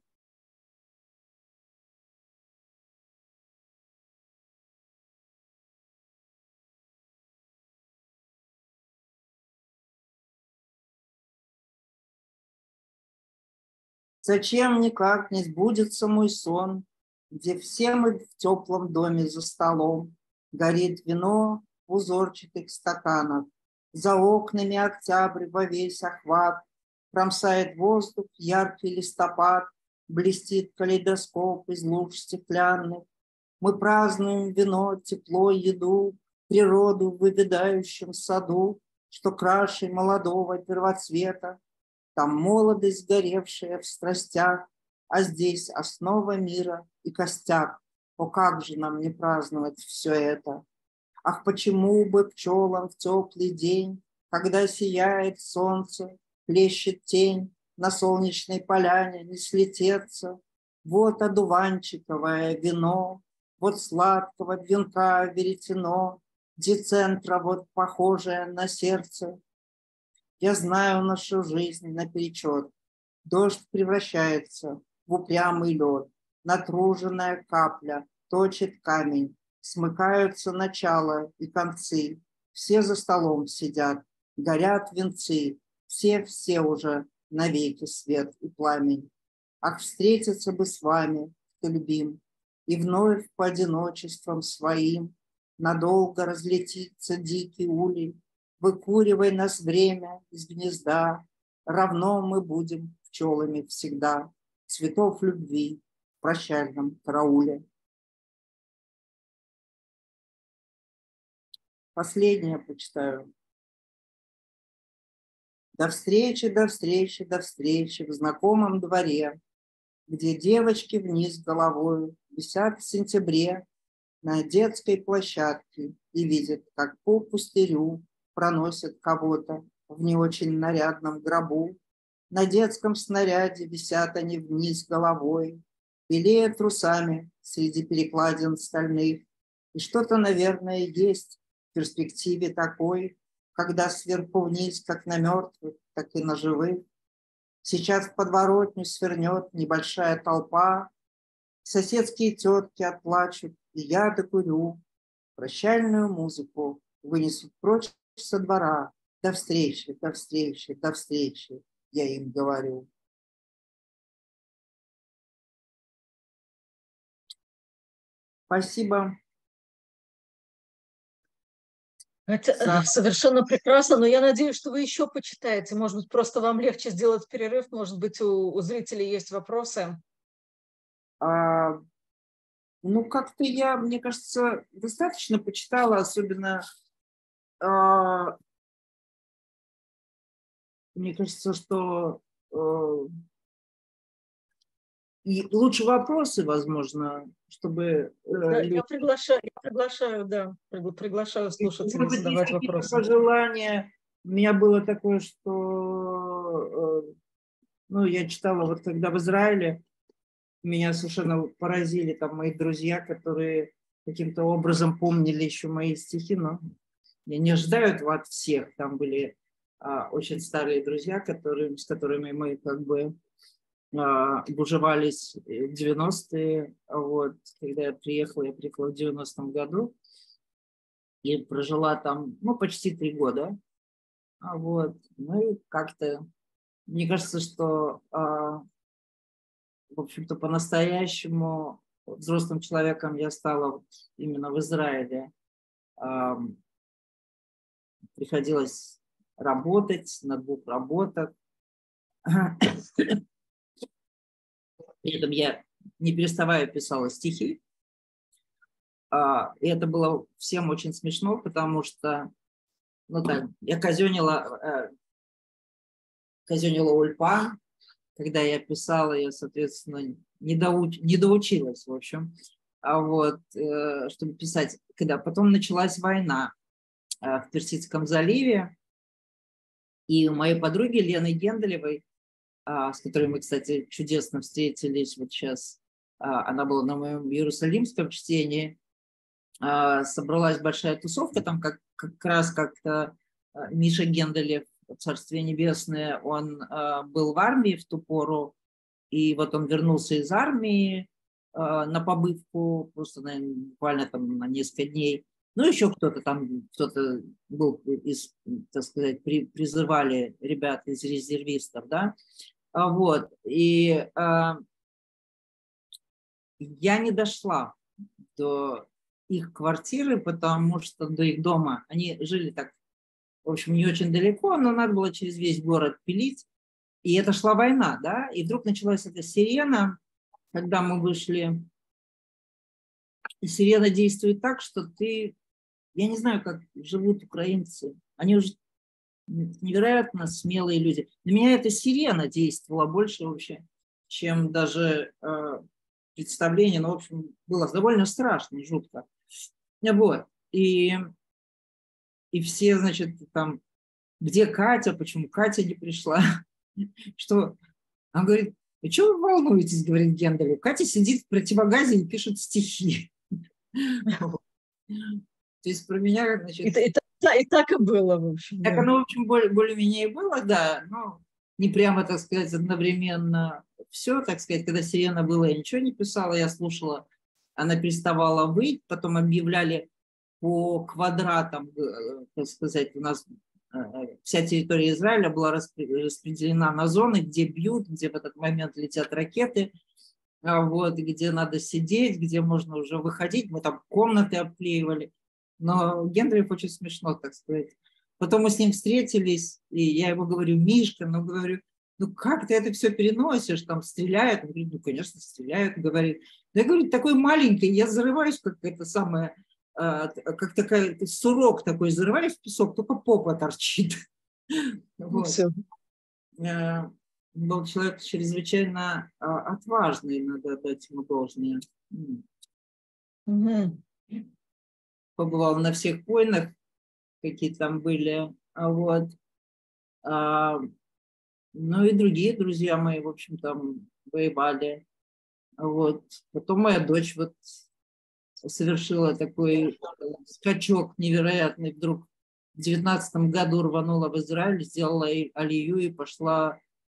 S2: Зачем никак не сбудется мой сон, где все мы в теплом доме за столом, горит вино в узорчатых стаканах, за окнами октябрь во весь охват, промсает воздух яркий листопад, блестит калейдоскоп из луж стеклянных. Мы празднуем вино, тепло, еду, природу в вывядающем саду, что краше молодого первоцвета. Там молодость, горевшая в страстях, а здесь основа мира и костяк. О, как же нам не праздновать все это? Ах, почему бы пчелам в теплый день, когда сияет солнце, плещет тень, на солнечной поляне не слететься? Вот одуванчиковое вино, вот сладкого венка веретено, децентра вот похожее на сердце. Я знаю нашу жизнь наперечет. Дождь превращается в упрямый лед, натруженная капля точит камень, смыкаются начало и концы. Все за столом сидят, горят венцы, все-все уже навеки свет и пламень. Ах, встретиться бы с вами, кто любим, и вновь по одиночествам своим надолго разлетится дикий улей. Выкуривай нас время из гнезда, равно мы будем пчелами всегда, цветов любви в прощальном карауле. Последнее почитаю. До встречи, до встречи, до встречи в знакомом дворе, где девочки вниз головой висят в сентябре на детской площадке и видят, как по пустырю проносят кого-то в не очень нарядном гробу. На детском снаряде висят они вниз головой, белея трусами среди перекладин стальных. И что-то, наверное, есть в перспективе такой, когда сверху вниз, как на мертвых, так и на живых. Сейчас в подворотню свернет небольшая толпа, соседские тетки отплачут, и я докурю. Прощальную музыку вынесут прочь со двора. До встречи, до встречи, до встречи, я им говорю. Спасибо.
S1: Это За... совершенно прекрасно, но я надеюсь, что вы еще почитаете. Может быть, просто вам легче сделать перерыв, может быть, у, у зрителей есть вопросы.
S2: А, ну, как-то я, мне кажется, достаточно почитала, особенно а, мне кажется, что э, и лучше вопросы, возможно, чтобы... Э,
S1: да,
S2: люди...
S1: я, приглашаю, я приглашаю, да, приглашаю слушателей задавать вопросы.
S2: Пожелания. У меня было такое, что э, ну, я читала, вот когда в Израиле, меня совершенно поразили там мои друзья, которые каким-то образом помнили еще мои стихи, но я не ожидаю этого от всех. Там были а, очень старые друзья, которые, с которыми мы как бы а, бужевались в девяностые. Вот. Когда я приехала, я приехала в девяностом году и прожила там, ну, почти три года. А вот. Ну и как-то, мне кажется, что а, в общем-то, по-настоящему взрослым человеком я стала именно в Израиле. Приходилось работать на двух работах. При этом я, не переставая, писала стихи. И это было всем очень смешно, потому что ну, так, я казенила, казенила ульпан. Когда я писала, я, соответственно, не, доуч... не доучилась, в общем, а вот, э, чтобы писать. Когда потом началась война э, в Персидском заливе, и у моей подруги Лены Генделевой, э, с которой мы, кстати, чудесно встретились вот сейчас, э, она была на моем иерусалимском чтении, э, собралась большая тусовка, там как, как раз как-то э, Миша Генделев, Царствие Небесное, он э, был в армии в ту пору, и вот он вернулся из армии э, на побывку, просто, наверное, буквально там на несколько дней. Ну, еще кто-то там, кто-то был из, так сказать, при, призывали ребят из резервистов, да, а вот, и э, я не дошла до их квартиры, потому что до их дома, они жили так, в общем, не очень далеко, но надо было через весь город пилить. И это шла война, да, и вдруг началась эта сирена, когда мы вышли. И сирена действует так, что ты я не знаю, как живут украинцы. Они уже невероятно смелые люди. На меня эта сирена действовала больше вообще, чем даже э, представление. Ну, в общем, было довольно страшно, жутко. Вот. И, и все, значит, там, где Катя, почему Катя не пришла? Что? Он говорит, вы чего вы волнуетесь, говорит Генделю? Катя сидит в противогазе и пишет стихи. То есть про меня, значит...
S1: И, и, и, и так и было, в общем.
S2: Так
S1: Да.
S2: оно, в общем, более, более-менее и было, да, но не прямо, так сказать, одновременно все, так сказать, когда «Сирена» была, я ничего не писала, я слушала, она переставала выть, потом объявляли по квадратам, так сказать, у нас вся территория Израиля была распределена на зоны, где бьют, где в этот момент летят ракеты, вот, где надо сидеть, где можно уже выходить, мы там комнаты обклеивали. Но Гендрих очень смешно, так сказать. Потом мы с ним встретились, и я ему говорю, Мишка, ну, говорю, ну, как ты это все переносишь, там стреляют? Он говорит, ну, конечно, стреляют, говорит. Я говорю, такой маленький, я зарываюсь, как это самое, как такая, сурок такой, зарываюсь в песок, только попа торчит. Вот. Был человек чрезвычайно отважный, надо отдать ему должное.
S1: Угу.
S2: Побывал на всех войнах, какие там были, а вот, а, ну и другие друзья мои, в общем, там воевали, вот. Потом моя дочь вот совершила такой скачок невероятный, вдруг в девятнадцатом году рванула в Израиль, сделала алию и пошла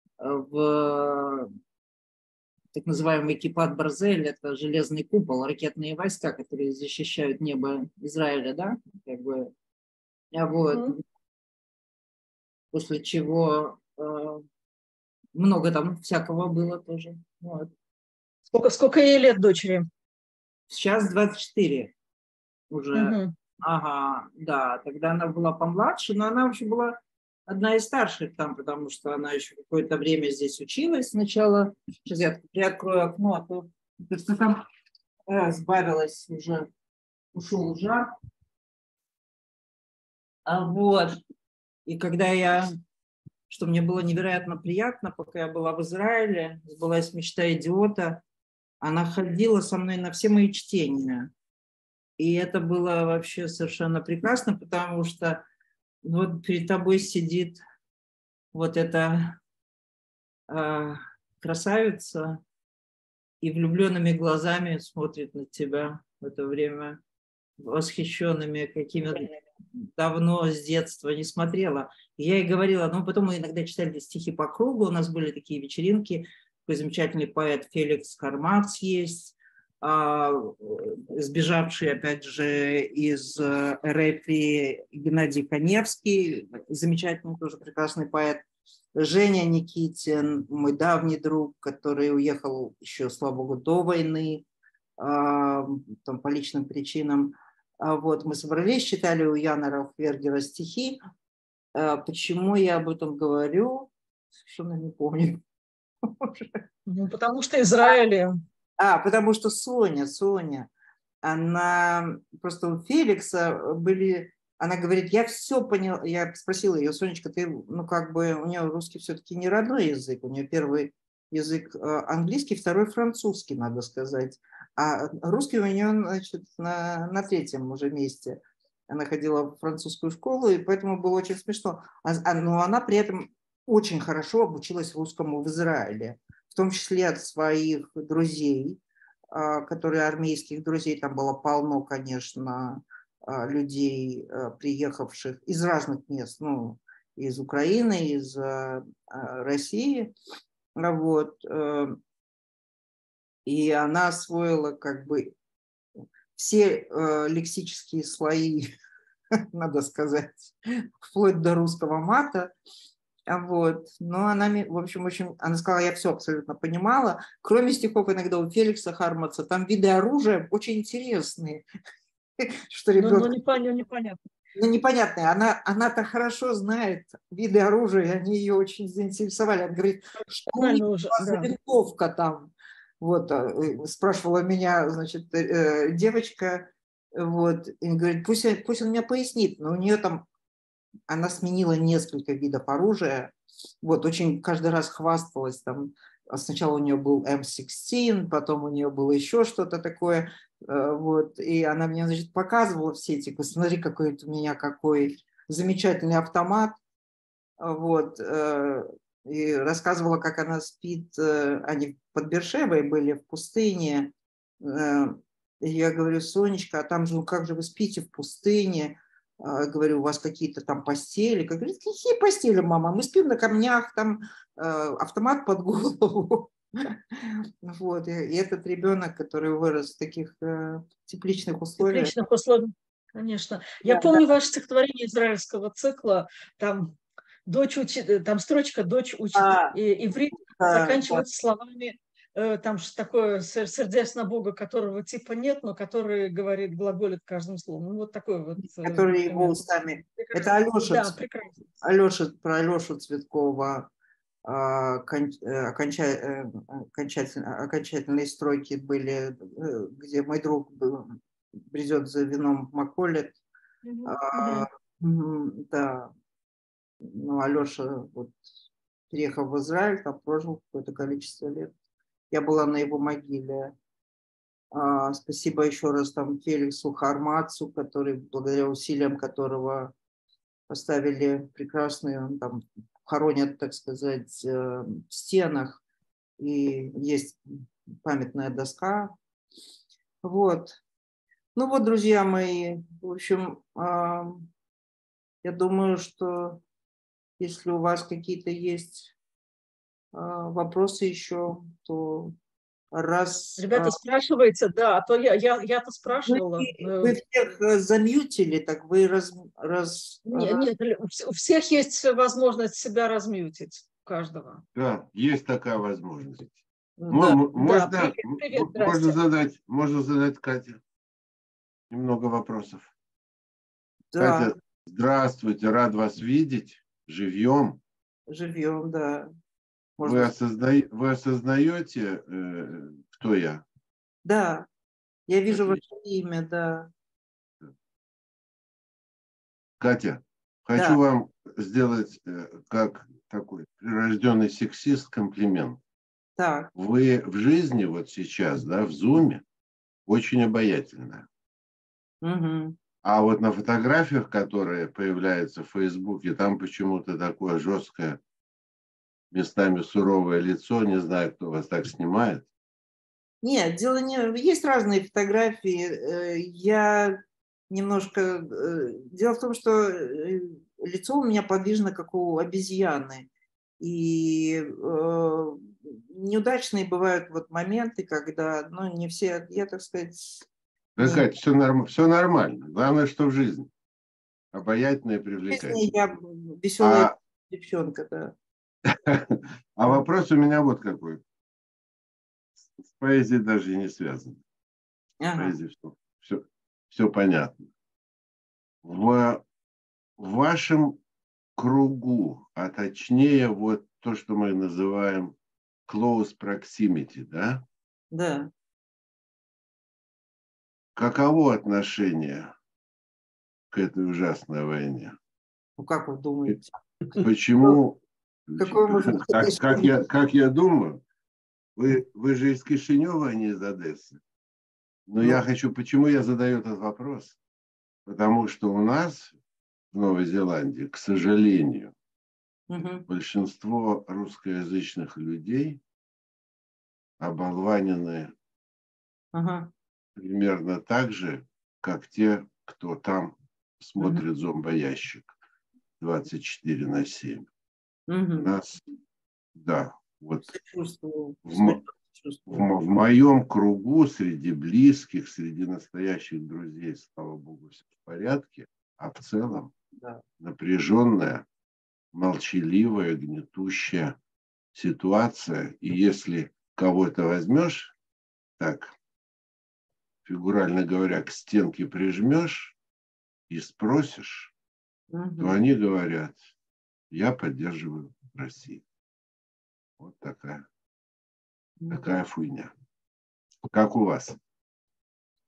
S2: в так называемый Кипат Барзель, это железный купол, ракетные войска, которые защищают небо Израиля, да, как бы, вот. Mm-hmm. После чего э, много там всякого было тоже. Вот.
S1: Сколько, сколько ей лет дочери?
S2: Сейчас двадцать четыре уже.
S1: Mm-hmm.
S2: Ага, да, тогда она была помладше, но она вообще была одна из старших там, потому что она еще какое-то время здесь училась сначала. Сейчас я приоткрою окно, а то что там э, сбавилось уже, ушел жар. А вот, и когда я, что мне было невероятно приятно, пока я была в Израиле, сбылась мечта идиота, она ходила со мной на все мои чтения. И это было вообще совершенно прекрасно, потому что вот перед тобой сидит вот эта э, красавица и влюбленными глазами смотрит на тебя в это время, восхищенными, какими давно с детства не смотрела. И я ей говорила, ну потом мы иногда читали стихи по кругу, у нас были такие вечеринки, такой замечательный поэт Феликс Кармац есть, сбежавший, опять же, из РФ Геннадий Коневский, замечательный тоже прекрасный поэт, Женя Никитин, мой давний друг, который уехал еще, слава богу, до войны, там, по личным причинам. Вот, мы собрались, читали у Яна Рауфвергера стихи. Почему я об этом говорю? Совершенно не помню.
S1: Ну, потому что Израиль...
S2: А, потому что Соня, Соня, она просто у Феликса были, она говорит, я все поняла, я спросила ее, Сонечка, ты, ну как бы, у нее русский все-таки не родной язык, у нее первый язык английский, второй французский, надо сказать, а русский у нее, значит, на, на третьем уже месте. Она ходила в французскую школу, и поэтому было очень смешно. А, но она при этом очень хорошо обучилась русскому в Израиле, в том числе от своих друзей, которые армейских друзей, там было полно, конечно, людей, приехавших из разных мест, ну, из Украины, из России, вот, и она освоила как бы все лексические слои, надо сказать, вплоть до русского мата. Вот. Но она, в общем, очень, она сказала, я все абсолютно понимала. Кроме стихов иногда у Феликса Хармаца, там виды оружия очень интересные. Что ребенок...
S1: Ну, ну, непонятно, непонятно.
S2: Ну, непонятно. Она, она-то хорошо знает виды оружия, и они ее очень заинтересовали. Она говорит, что у них
S1: уже,
S2: за
S1: да.
S2: винтовка там? Вот, спрашивала меня, значит, девочка, Вот, и говорит, пусть, пусть он мне пояснит, но у нее там, она сменила несколько видов оружия, вот, очень каждый раз хвасталась, там, сначала у нее был эм шестнадцать, потом у нее было еще что-то такое, вот, и она мне, значит, показывала все эти, посмотри, какой у меня какой замечательный автомат, вот, и рассказывала, как она спит, они под Бершевой были в пустыне. Я говорю, Сонечка, а там же, ну как же вы спите в пустыне? Говорю, у вас какие-то там постели. Как говорит, какие постели, мама? Мы спим на камнях, там автомат под голову. Вот, и этот ребенок, который вырос в таких тепличных условиях.
S1: Тепличных условиях, конечно. Я
S2: Да,
S1: помню
S2: да.
S1: ваше стихотворение израильского цикла, там дочь учит, там строчка «Дочь учит
S2: А,
S1: иврит»,
S2: да,
S1: заканчивается словами, там же такое сердец на Бога, которого типа нет, но который говорит, глаголит каждым словом. Ну, вот такой вот
S2: которые его
S1: пример.
S2: устами.
S1: Прекрасно.
S2: Это Алеша,
S1: Да, прекрасно.
S2: Алеша, про Алешу Цветкова окончательные, окончательные строки были, где мой друг брезет за вином в Макколет.
S1: Mm-hmm.
S2: Да. Ну, Алеша вот, приехал в Израиль, там прожил какое-то количество лет. Я была на его могиле. А, спасибо еще раз там Феликсу Хармацу, который, благодаря усилиям которого поставили прекрасные, он там хоронят, так сказать, в стенах, и есть памятная доска. Вот. Ну вот, друзья мои, в общем, я думаю, что если у вас какие-то есть вопросы еще, то раз...
S1: Ребята, спрашивайте, да, а то я, я, я-то
S2: Вы,
S1: спрашивала.
S2: вы всех замьютили, так вы раз... раз
S1: Нет, нет, у всех есть возможность себя размьютить, у каждого.
S3: Да, есть такая возможность.
S2: Да.
S3: Можно,
S1: Да, привет, привет,
S3: можно, задать, можно задать Кате немного вопросов.
S2: Да.
S3: Катя, здравствуйте, рад вас видеть. Живьем.
S2: Живьем, да.
S3: Можно... Вы, осозна... Вы осознаете, э, кто я?
S2: Да, я вижу
S3: Отлично.
S2: ваше имя, да.
S3: Катя, хочу
S2: да.
S3: вам сделать э, как такой прирожденный сексист комплимент.
S2: Так.
S3: Вы в жизни вот сейчас, да, в зуме, очень обаятельная.
S2: Угу.
S3: А вот на фотографиях, которые появляются в Фейсбуке, там почему-то такое жесткое, местами суровое лицо. Не знаю, кто вас так снимает.
S2: Нет, дело не... Есть разные фотографии. Я немножко... Дело в том, что лицо у меня подвижно, как у обезьяны. И э, неудачные бывают вот моменты, когда, ну, не все, я, так сказать...
S3: Да,
S2: не...
S3: Катя, все, норм... все нормально. Главное, что в жизни. Обаятельная и
S2: В
S3: привлекательная.
S2: жизни я веселая
S3: а...
S2: девчонка, да.
S3: А вопрос у меня вот какой. С поэзией даже и не связан. Ага. С поэзией все, все, все понятно. В вашем кругу, а точнее вот то, что мы называем close proximity, да?
S2: Да.
S3: Каково отношение к этой ужасной войне?
S2: Ну, как вы думаете?
S3: Почему?
S2: Какой может
S3: как, как, я, как я думаю, вы, вы же из Кишинева, а не из Одессы. Но ну, я хочу, почему я задаю этот вопрос? Потому что у нас в Новой Зеландии, к сожалению, угу. большинство русскоязычных людей оболванены ага. примерно так же, как те, кто там смотрит угу. зомбоящик двадцать четыре на семь. Угу. У нас, да, вот в, в, в моем кругу, среди близких, среди настоящих друзей, слава богу, все в порядке, а в целом да. напряженная, молчаливая, гнетущая ситуация. И если кого-то возьмешь, так, фигурально говоря, к стенке прижмешь и спросишь, угу. то они говорят, я поддерживаю Россию. Вот такая, угу. такая хуйня. Как у вас?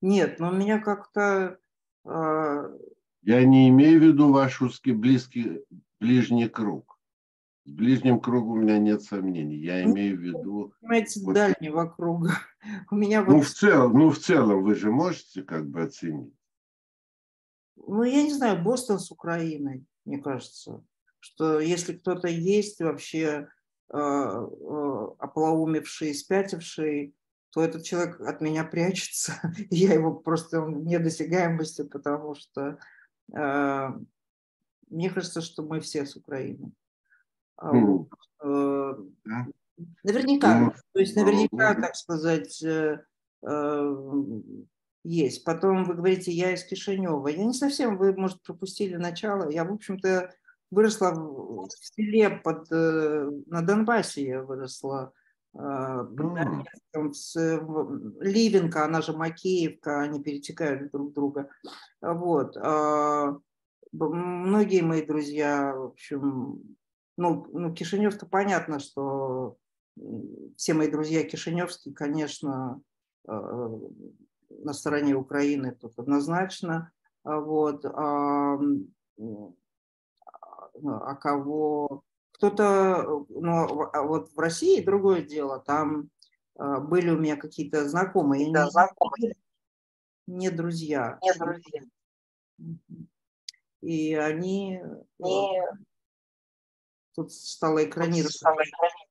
S2: Нет, но у меня как-то... Э...
S3: Я не имею в виду ваш узкий, близкий, ближний круг. С ближним кругом у меня нет сомнений. Я имею в виду...
S2: Понимаете,
S3: вот,
S2: дальнего круга. У меня
S3: ну,
S2: вот...
S3: в целом, ну, в целом вы же можете как бы оценить?
S2: Ну, я не знаю, Бостон с Украиной, мне кажется. Что если кто-то есть вообще э, э, оплоумевший, спятивший, то этот человек от меня прячется. Я его просто в недосягаемости, потому что э, мне кажется, что мы все с Украины.
S3: Mm.
S2: Э,
S3: Да?
S2: наверняка,
S3: Ну,
S2: то есть наверняка, так сказать, э, э, есть. Потом вы говорите, я из Кишинева. Я не совсем, вы, может, пропустили начало. Я, в общем-то, выросла в селе под, на Донбассе, я выросла. Под Донецком, с Ливенка, она же Макеевка, они перетекают друг друга. Вот. Многие мои друзья, в общем, ну, ну Кишинев-то понятно, что все мои друзья кишиневские, конечно, на стороне Украины тут однозначно. Вот. А, а кого... Кто-то... Ну, вот в России другое дело. Там были у меня какие-то знакомые. Да, не, знакомые. Не друзья.
S4: Не друзья.
S2: И они...
S4: И...
S2: Тут стало экранироваться. Стало экранироваться.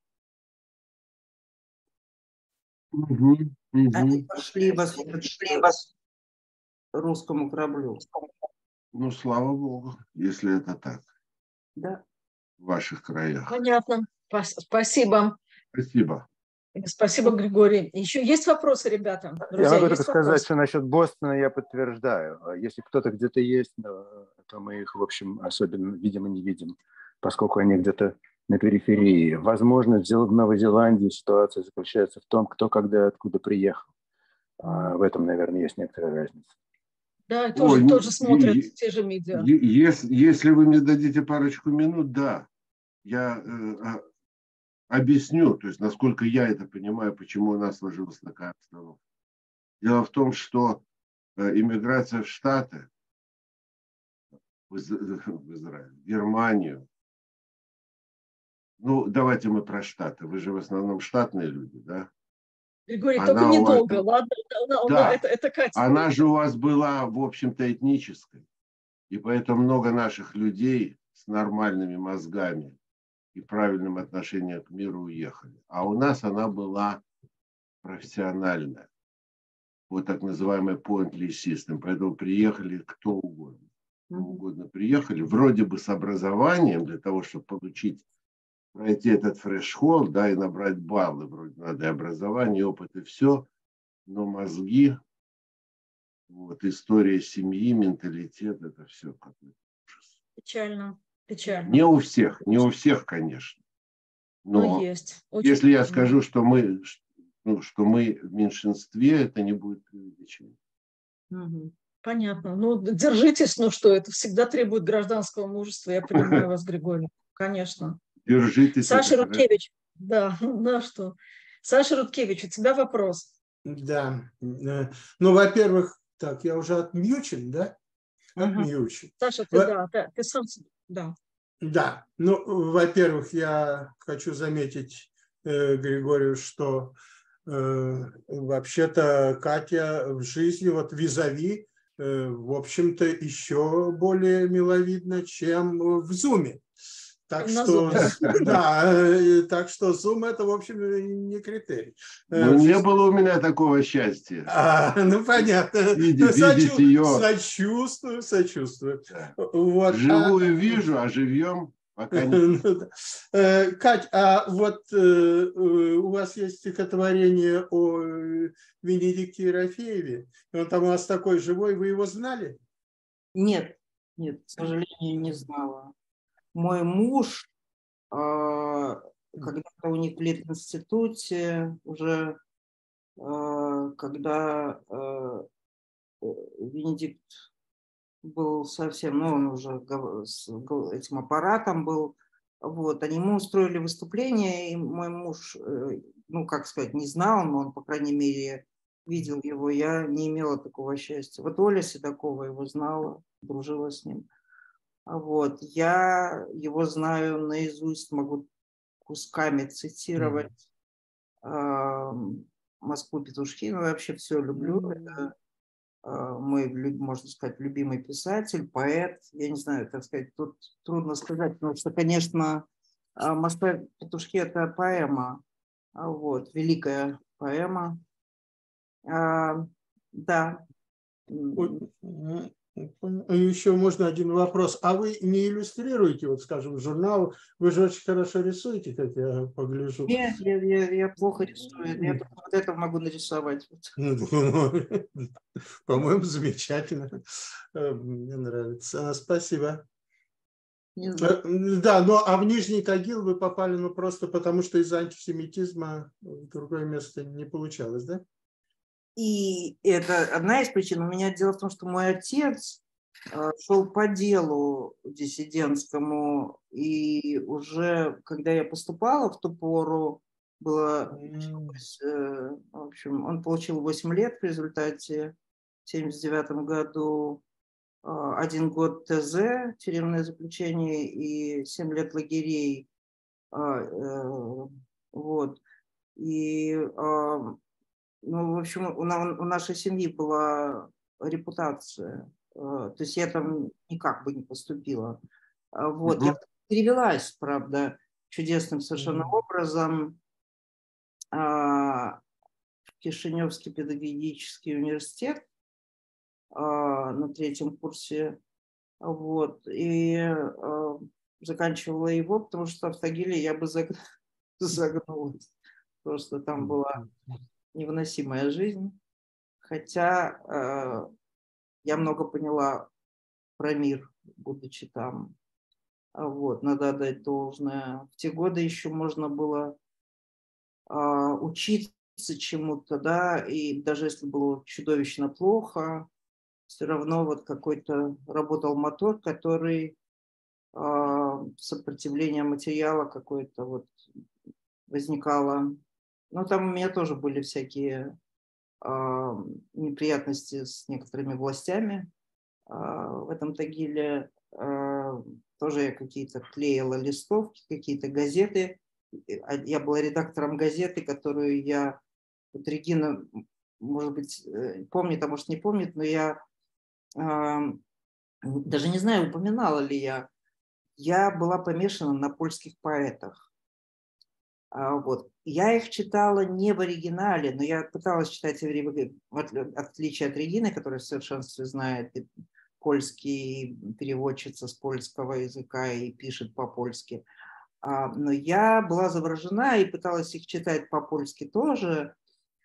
S3: Угу, угу.
S2: Они пошли вас, шли вас русскому кораблю.
S3: Ну, слава богу, если это так.
S2: Да.
S3: В ваших краях.
S1: Понятно. Спасибо.
S3: Спасибо.
S1: Спасибо, Григорий. Еще есть вопросы, ребята? Друзья,
S5: я могу только
S1: вопросы?
S5: сказать, что насчет Бостона я подтверждаю. Если кто-то где-то есть, то мы их, в общем, особенно видим и не видим, поскольку они где-то на периферии. Возможно, в Новой Зеландии ситуация заключается в том, кто когда откуда приехал. В этом, наверное, есть некоторая разница.
S1: Да, тоже, Ой, тоже смотрят и, те же медиа.
S3: Если, если вы мне дадите парочку минут, да, я э, объясню, то есть насколько я это понимаю, почему у нас сложилась такая обстановка. Дело в том, что э, иммиграция в Штаты, в, Из... в Израиль, в Германию, ну, давайте мы про Штаты, вы же в основном штатные люди, да?
S1: Григорий, она только недолго, вас... ладно?
S3: Она, да, это, это Катя. Она же у вас была, в общем-то, этнической. И поэтому много наших людей с нормальными мозгами и правильным отношением к миру уехали. А у нас она была профессиональная. Вот так называемый pointless system. Поэтому приехали кто угодно. Кто угодно приехали. Вроде бы с образованием для того, чтобы получить, пройти этот фреш-холл, да, и набрать баллы. Вроде надо и образование, и опыт, и все. Но мозги, вот, история семьи, менталитет, это все какой-то ужас.
S1: Печально, печально.
S3: Не у всех, не у всех, конечно. Но,
S1: Но есть. Очень
S3: если я
S1: важно.
S3: скажу, что мы, ну, что мы в меньшинстве, это не будет преувеличением.
S1: Угу. Понятно. Ну, держитесь, ну что, это всегда требует гражданского мужества. Я понимаю вас, Григорий. Конечно.
S3: Держитесь.
S1: Саша Рудкевич. Да, да, что. Саша Рудкевич, у тебя вопрос.
S6: Да. Ну, во-первых, так, я уже отмьючен, да? Отмьючен.
S1: Саша, ты, Во... да, ты, ты сам, да.
S6: Да. Ну, во-первых, я хочу заметить э, Григорию, что э, вообще-то Катя в жизни, вот визави, э, в общем-то, еще более миловидна, чем в Зуме. Так что, да, так что Zoom это, в общем, не критерий.
S3: Ну, не было у меня такого счастья.
S6: А, ну, понятно.
S3: Видеть, видеть ее.
S6: Сочувствую, сочувствую. Вот.
S3: Живую а... вижу, а живьем пока не.
S6: Кать, а вот у вас есть стихотворение о Венедикте Ерофееве? Он там у вас такой живой, вы его знали?
S2: Нет, нет, к сожалению, не знала. Мой муж, когда у них в Литинституте, уже когда Венедикт был совсем, ну, он уже с этим аппаратом был, вот, они ему устроили выступление, и мой муж, ну, как сказать, не знал, но он, по крайней мере, видел его, я не имела такого счастья. Вот Оля Седокова его знала, дружила с ним. Вот. Я его знаю наизусть, могу кусками цитировать mm-hmm. э, Москву Петушкина, вообще все люблю. Mm-hmm. Это э, мой, можно сказать, любимый писатель, поэт. Я не знаю, так сказать, тут трудно сказать, потому что, конечно, Москва Петушки – это поэма, вот, великая поэма. А, да.
S6: Еще можно один вопрос. А вы не иллюстрируете, вот, скажем, журнал? Вы же очень хорошо рисуете, как я погляжу.
S2: Нет, я, я, я плохо рисую. Я только вот это могу нарисовать.
S6: По-моему, замечательно. Мне нравится. Спасибо. Да, но а в Нижний Тагил вы попали, ну, просто потому, что из-за антисемитизма в другое место не получалось, да?
S2: И это одна из причин. У меня дело в том, что мой отец шел по делу диссидентскому, и уже когда я поступала в ту пору, было, mm. в общем, он получил восемь лет в результате в семьдесят девятом году, один год ТЗ, тюремное заключение, и семь лет лагерей. Вот. И ну, в общем, у, у нашей семьи была репутация. То есть я там никак бы не поступила. Вот. Mm-hmm. Я перевелась, правда, чудесным совершенно mm-hmm. образом в Кишиневский педагогический университет на третьем курсе. Вот. И заканчивала его, потому что в Тагиле я бы загнулась. Просто там была невыносимая жизнь, хотя э, я много поняла про мир, будучи там. Вот, надо отдать должное. В те годы еще можно было э, учиться чему-то, да, и даже если было чудовищно плохо, все равно вот какой-то работал мотор, который э, сопротивление материала какое-то вот возникало. Ну, там у меня тоже были всякие неприятности с некоторыми властями в этом Тагиле. Тоже я какие-то клеила листовки, какие-то газеты. Я была редактором газеты, которую я... Вот Регина, может быть, помнит, а может не помнит, но я даже не знаю, упоминала ли я. Я была помешана на польских поэтах. Вот. Я их читала не в оригинале, но я пыталась читать, в отличие от Регины, которая в совершенстве знает польский, переводчица с польского языка и пишет по-польски. Но я была заворожена и пыталась их читать по-польски тоже.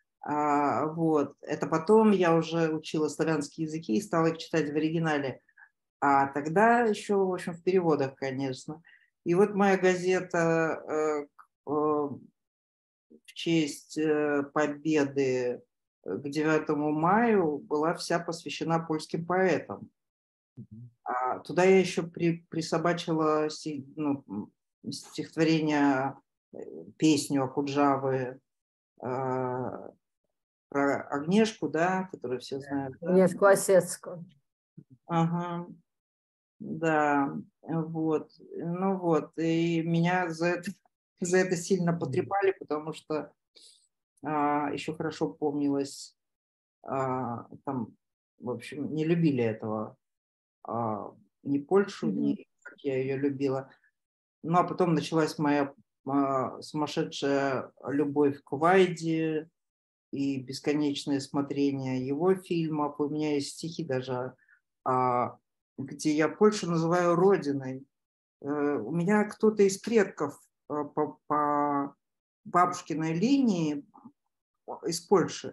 S2: Вот. Это потом я уже учила славянские языки и стала их читать в оригинале. А тогда еще, в общем, в переводах, конечно. И вот моя газета в честь победы к девятому маю была вся посвящена польским поэтам. А туда я еще при, присобачила ну, стихотворение, песню Акуджавы э, про Агнешку, да, которую все знают.
S4: Агнешку Осетскую.
S2: Ага. Да, вот. Ну вот, и меня за это За это сильно потрепали, потому что а, еще хорошо помнилось, а, там, в общем, не любили этого, а, ни Польшу, mm-hmm. ни как я ее любила. Ну, а потом началась моя а, сумасшедшая любовь к Вайде и бесконечное смотрение его фильмов. У меня есть стихи даже, а, где я Польшу называю родиной. А, у меня кто-то из предков По, по бабушкиной линии из Польши.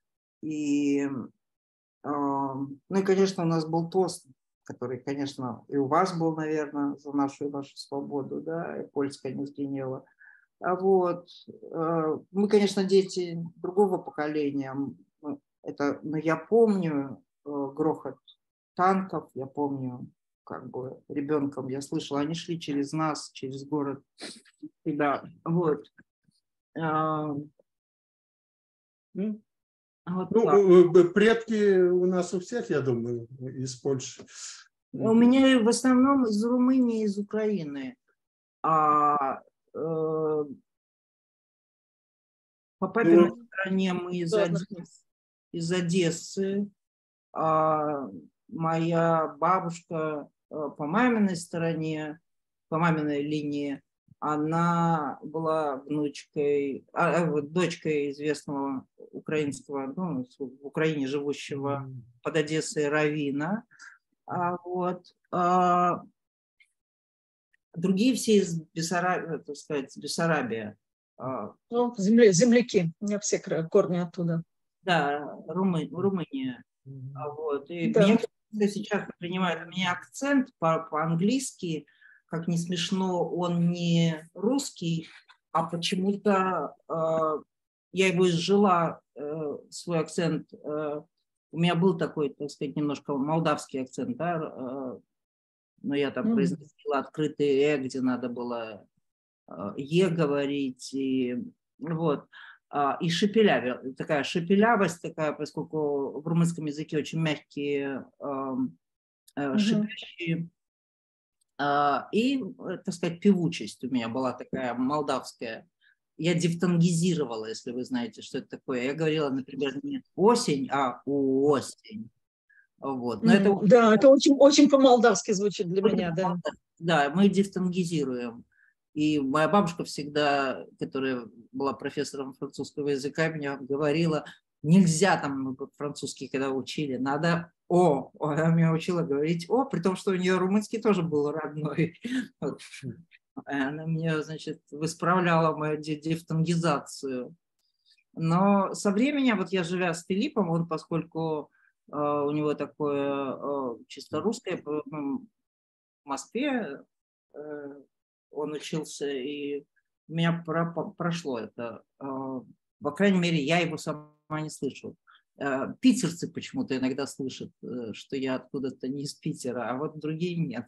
S2: И, э, ну и, конечно, у нас был тост, который, конечно, и у вас был, наверное, за нашу и вашу свободу, да, и польская не сгинела. А вот, э, мы, конечно, дети другого поколения, это, но я помню э, грохот танков, я помню, как бы ребенком я слышала, они шли через нас, через город. Да, вот. Вот
S6: ну, так. Предки у нас у всех, я думаю, из Польши.
S2: У меня в основном из Румынии, из Украины. А э, по папиной ну, стороне мы из, Одессы, из Одессы. А моя бабушка по маминой стороне, по маминой линии, она была внучкой, а, вот, дочкой известного украинского, ну, в Украине живущего под Одессой раввина. А вот а, другие все из Бессарабии, так сказать, Бессарабия.
S1: Ну, земля, земляки, у меня все корни оттуда.
S2: Да, Румы, Румыния. Вот. И
S1: Да.
S2: меня сейчас принимают, у меня акцент по- по-английски, как не смешно, он не русский, а почему-то э, я его изжила, э, свой акцент. Э, у меня был такой, так сказать, немножко молдавский акцент, да, э, но я там mm-hmm. произносила открытый «э», где надо было э, «е» говорить, и вот. И шепелявя, такая шепелявость, такая, поскольку в румынском языке очень мягкие, э, шипящие, э, и, так сказать, певучесть у меня была такая молдавская. Я дифтонгизировала, если вы знаете, что это такое. Я говорила, например, не осень, а осень. Вот. Но mm, это...
S1: Да, это очень, очень по-молдавски звучит для очень меня. Да.
S2: Да, мы дифтонгизируем. И моя бабушка всегда, которая была профессором французского языка, меня говорила, нельзя там французский, когда учили, надо «о». Она меня учила говорить «о», при том, что у нее румынский тоже был родной. Вот. Она мне, значит, исправляла мою дифтонгизацию. Но со временем, вот я живя с Филиппом, он, поскольку э, у него такое э, чисто русское, в Москве, э, он учился, и у меня про, прошло это. По крайней мере, я его сама не слышу. Питерцы почему-то иногда слышат, что я откуда-то не из Питера, а вот другие нет.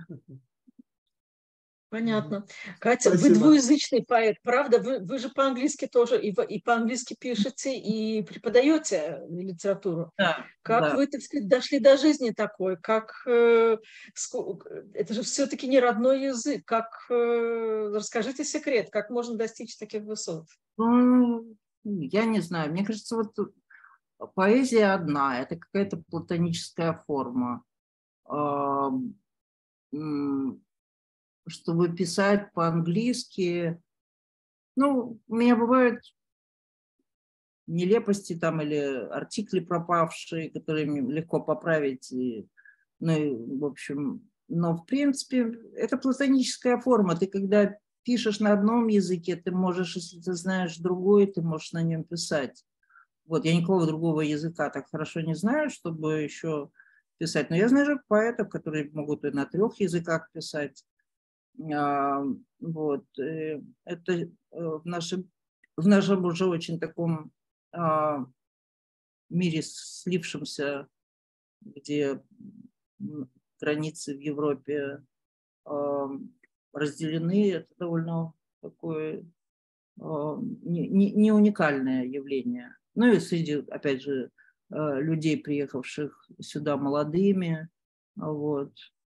S1: Понятно. Катя, спасибо. Вы двуязычный поэт, правда? Вы, вы же по-английски тоже и, и по-английски пишете, и преподаете литературу.
S2: Да,
S1: как
S2: да.
S1: вы, так сказать, дошли до жизни такой? Как, э, это же все-таки не родной язык. Как, э, расскажите секрет, как можно достичь таких высот?
S2: Ну, я не знаю. Мне кажется, вот поэзия одна. Это какая-то платоническая форма. Чтобы писать по-английски, ну, у меня бывают нелепости там или артикли пропавшие, которые легко поправить, и, ну, и, в общем, но, в принципе, это платоническая форма. Ты, когда пишешь на одном языке, ты можешь, если ты знаешь другой, ты можешь на нем писать. Вот, я никакого другого языка так хорошо не знаю, чтобы еще писать, но я знаю же поэтов, которые могут и на трех языках писать. Вот. Это в нашем, в нашем уже очень таком мире слившемся, где границы в Европе разделены, это довольно такое не, не уникальное явление. Ну и среди, опять же, людей, приехавших сюда молодыми, вот.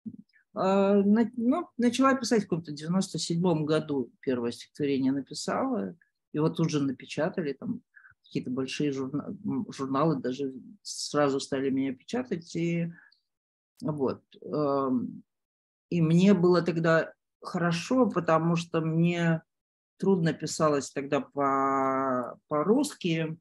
S2: Ну, начала писать в каком-то девяносто седьмом году, первое стихотворение написала, его тут же напечатали, там какие-то большие журналы, журналы даже сразу стали меня печатать, и вот. И мне было тогда хорошо, потому что мне трудно писалось тогда по, по-русски.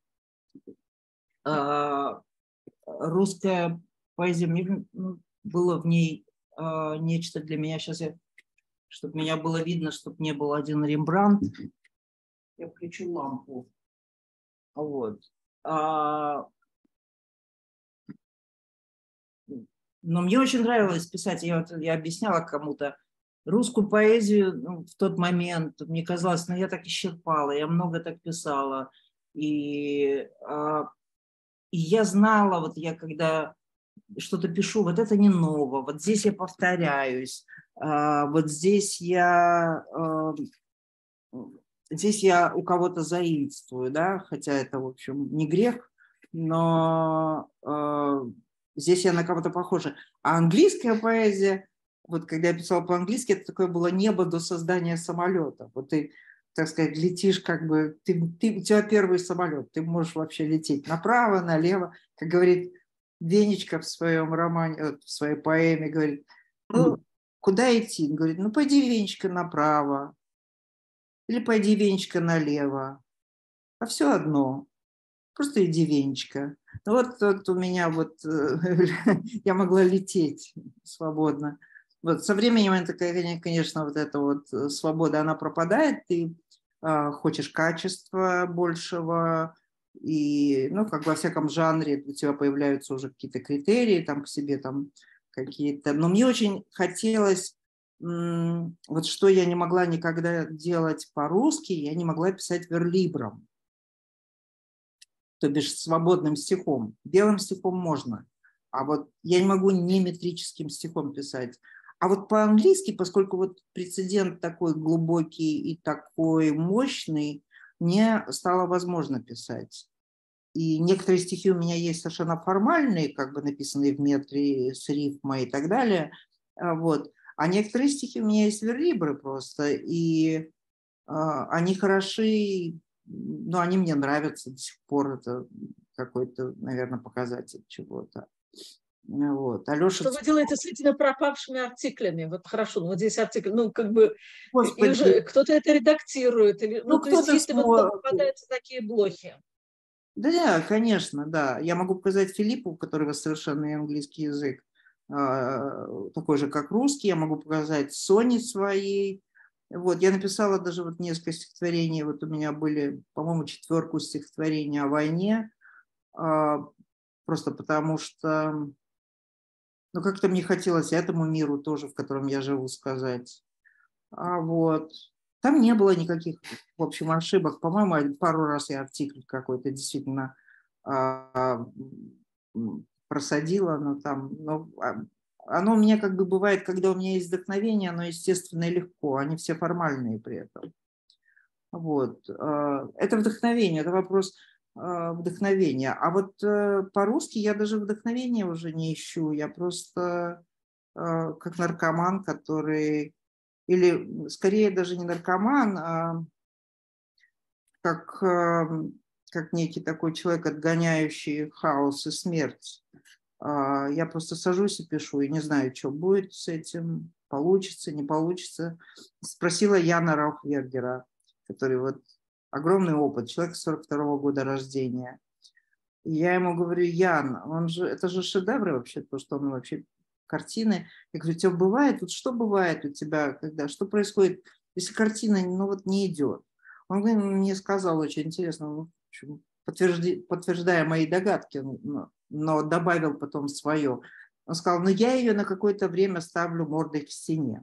S2: Русская поэзия, мне было в ней нечто для меня. Сейчас я, чтобы меня было видно, чтобы не был один Рембрандт. Я включу лампу. Вот. А... Но мне очень нравилось писать. Я, вот, я объясняла кому-то русскую поэзию, ну, в тот момент. Мне казалось, ну я так исчерпала, я много так писала. И, а... и я знала, вот я когда что-то пишу, вот это не ново, вот здесь я повторяюсь, вот здесь я, здесь я у кого-то заимствую, да, хотя это, в общем, не грех, но э, здесь я на кого-то похожа. А английская поэзия, вот когда я писала по-английски, это такое было небо до создания самолета. Вот ты, так сказать, летишь как бы, ты, ты, у тебя первый самолет, ты можешь вообще лететь направо, налево. Как говорит Венечка в своем романе, в своей поэме, говорит, ну, куда идти? Говорит, ну, пойди, Венечка, направо. Или пойди, Венечка, налево. А все одно. Просто иди, Венечка. Ну, вот, вот у меня вот, я могла лететь свободно. Вот со временем это, конечно, вот эта вот свобода, она пропадает. Ты э, хочешь качества большего. И, ну, как во всяком жанре у тебя появляются уже какие-то критерии там к себе там какие-то. Но мне очень хотелось... Вот что я не могла никогда делать по-русски, я не могла писать верлибром, то бишь свободным стихом. Белым стихом можно, а вот я не могу не метрическим стихом писать. А вот по-английски, поскольку вот прецедент такой глубокий и такой мощный, мне стало возможно писать. И некоторые стихи у меня есть совершенно формальные, как бы написанные в метре с рифмой и так далее, вот. А некоторые стихи у меня есть верлибры просто, и э, они хороши, но они мне нравятся до сих пор. Это какой-то, наверное, показатель чего-то. Вот. Алеша...
S1: Что вы делаете с этими пропавшими артиклями? Вот хорошо, ну вот здесь артикль, ну как бы же, кто-то это редактирует, или, ну, ну то есть если вот попадаются такие блохи.
S2: Да, да, конечно, да. Я могу показать Филиппу, у которого совершенный английский язык, такой же, как русский. Я могу показать Соне своей. Вот, я написала даже вот несколько стихотворений. Вот у меня были, по-моему, четверку стихотворений о войне. Просто потому что, ну, как-то мне хотелось этому миру тоже, в котором я живу, сказать. А вот. Там не было никаких, в общем, ошибок. По-моему, пару раз я артикль какой-то действительно просадила, но там, но оно у меня как бы бывает, когда у меня есть вдохновение, оно естественно и легко, они все формальные при этом. Вот. Это вдохновение, это вопрос вдохновения. А вот по-русски я даже вдохновения уже не ищу, я просто как наркоман, который, или скорее даже не наркоман, а как, как некий такой человек, отгоняющий хаос и смерть. Я просто сажусь и пишу, и не знаю, что будет с этим, получится, не получится. Спросила Яна Раухвергера, который вот огромный опыт, человек сорок второго года рождения. И я ему говорю, Ян, он же, это же шедевры вообще, то, что он вообще картины. Я говорю, у тебя бывает, вот что бывает у тебя, когда, что происходит, если картина, ну вот не идет? Он мне сказал очень интересно, подтверждая, подтверждая мои догадки, но добавил потом свое. Он сказал, ну я ее на какое-то время ставлю мордой к стене.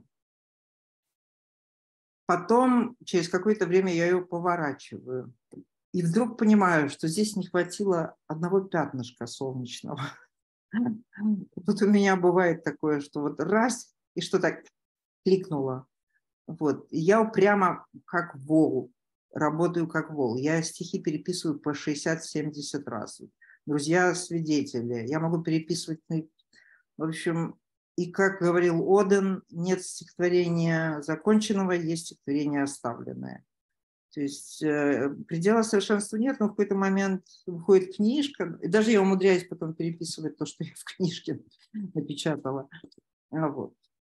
S2: Потом, через какое-то время я ее поворачиваю. И вдруг понимаю, что здесь не хватило одного пятнышка солнечного. Тут у меня бывает такое, что вот раз, и что так кликнуло. Вот. И я прямо как вол, работаю как вол. Я стихи переписываю по шестьдесят-семьдесят раз. Друзья свидетели. Я могу переписывать. В общем, и как говорил Оден, нет стихотворения законченного, есть стихотворение оставленное. То есть э, предела совершенства нет, но в какой-то момент выходит книжка, и даже я умудряюсь потом переписывать то, что я в книжке напечатала. А вот.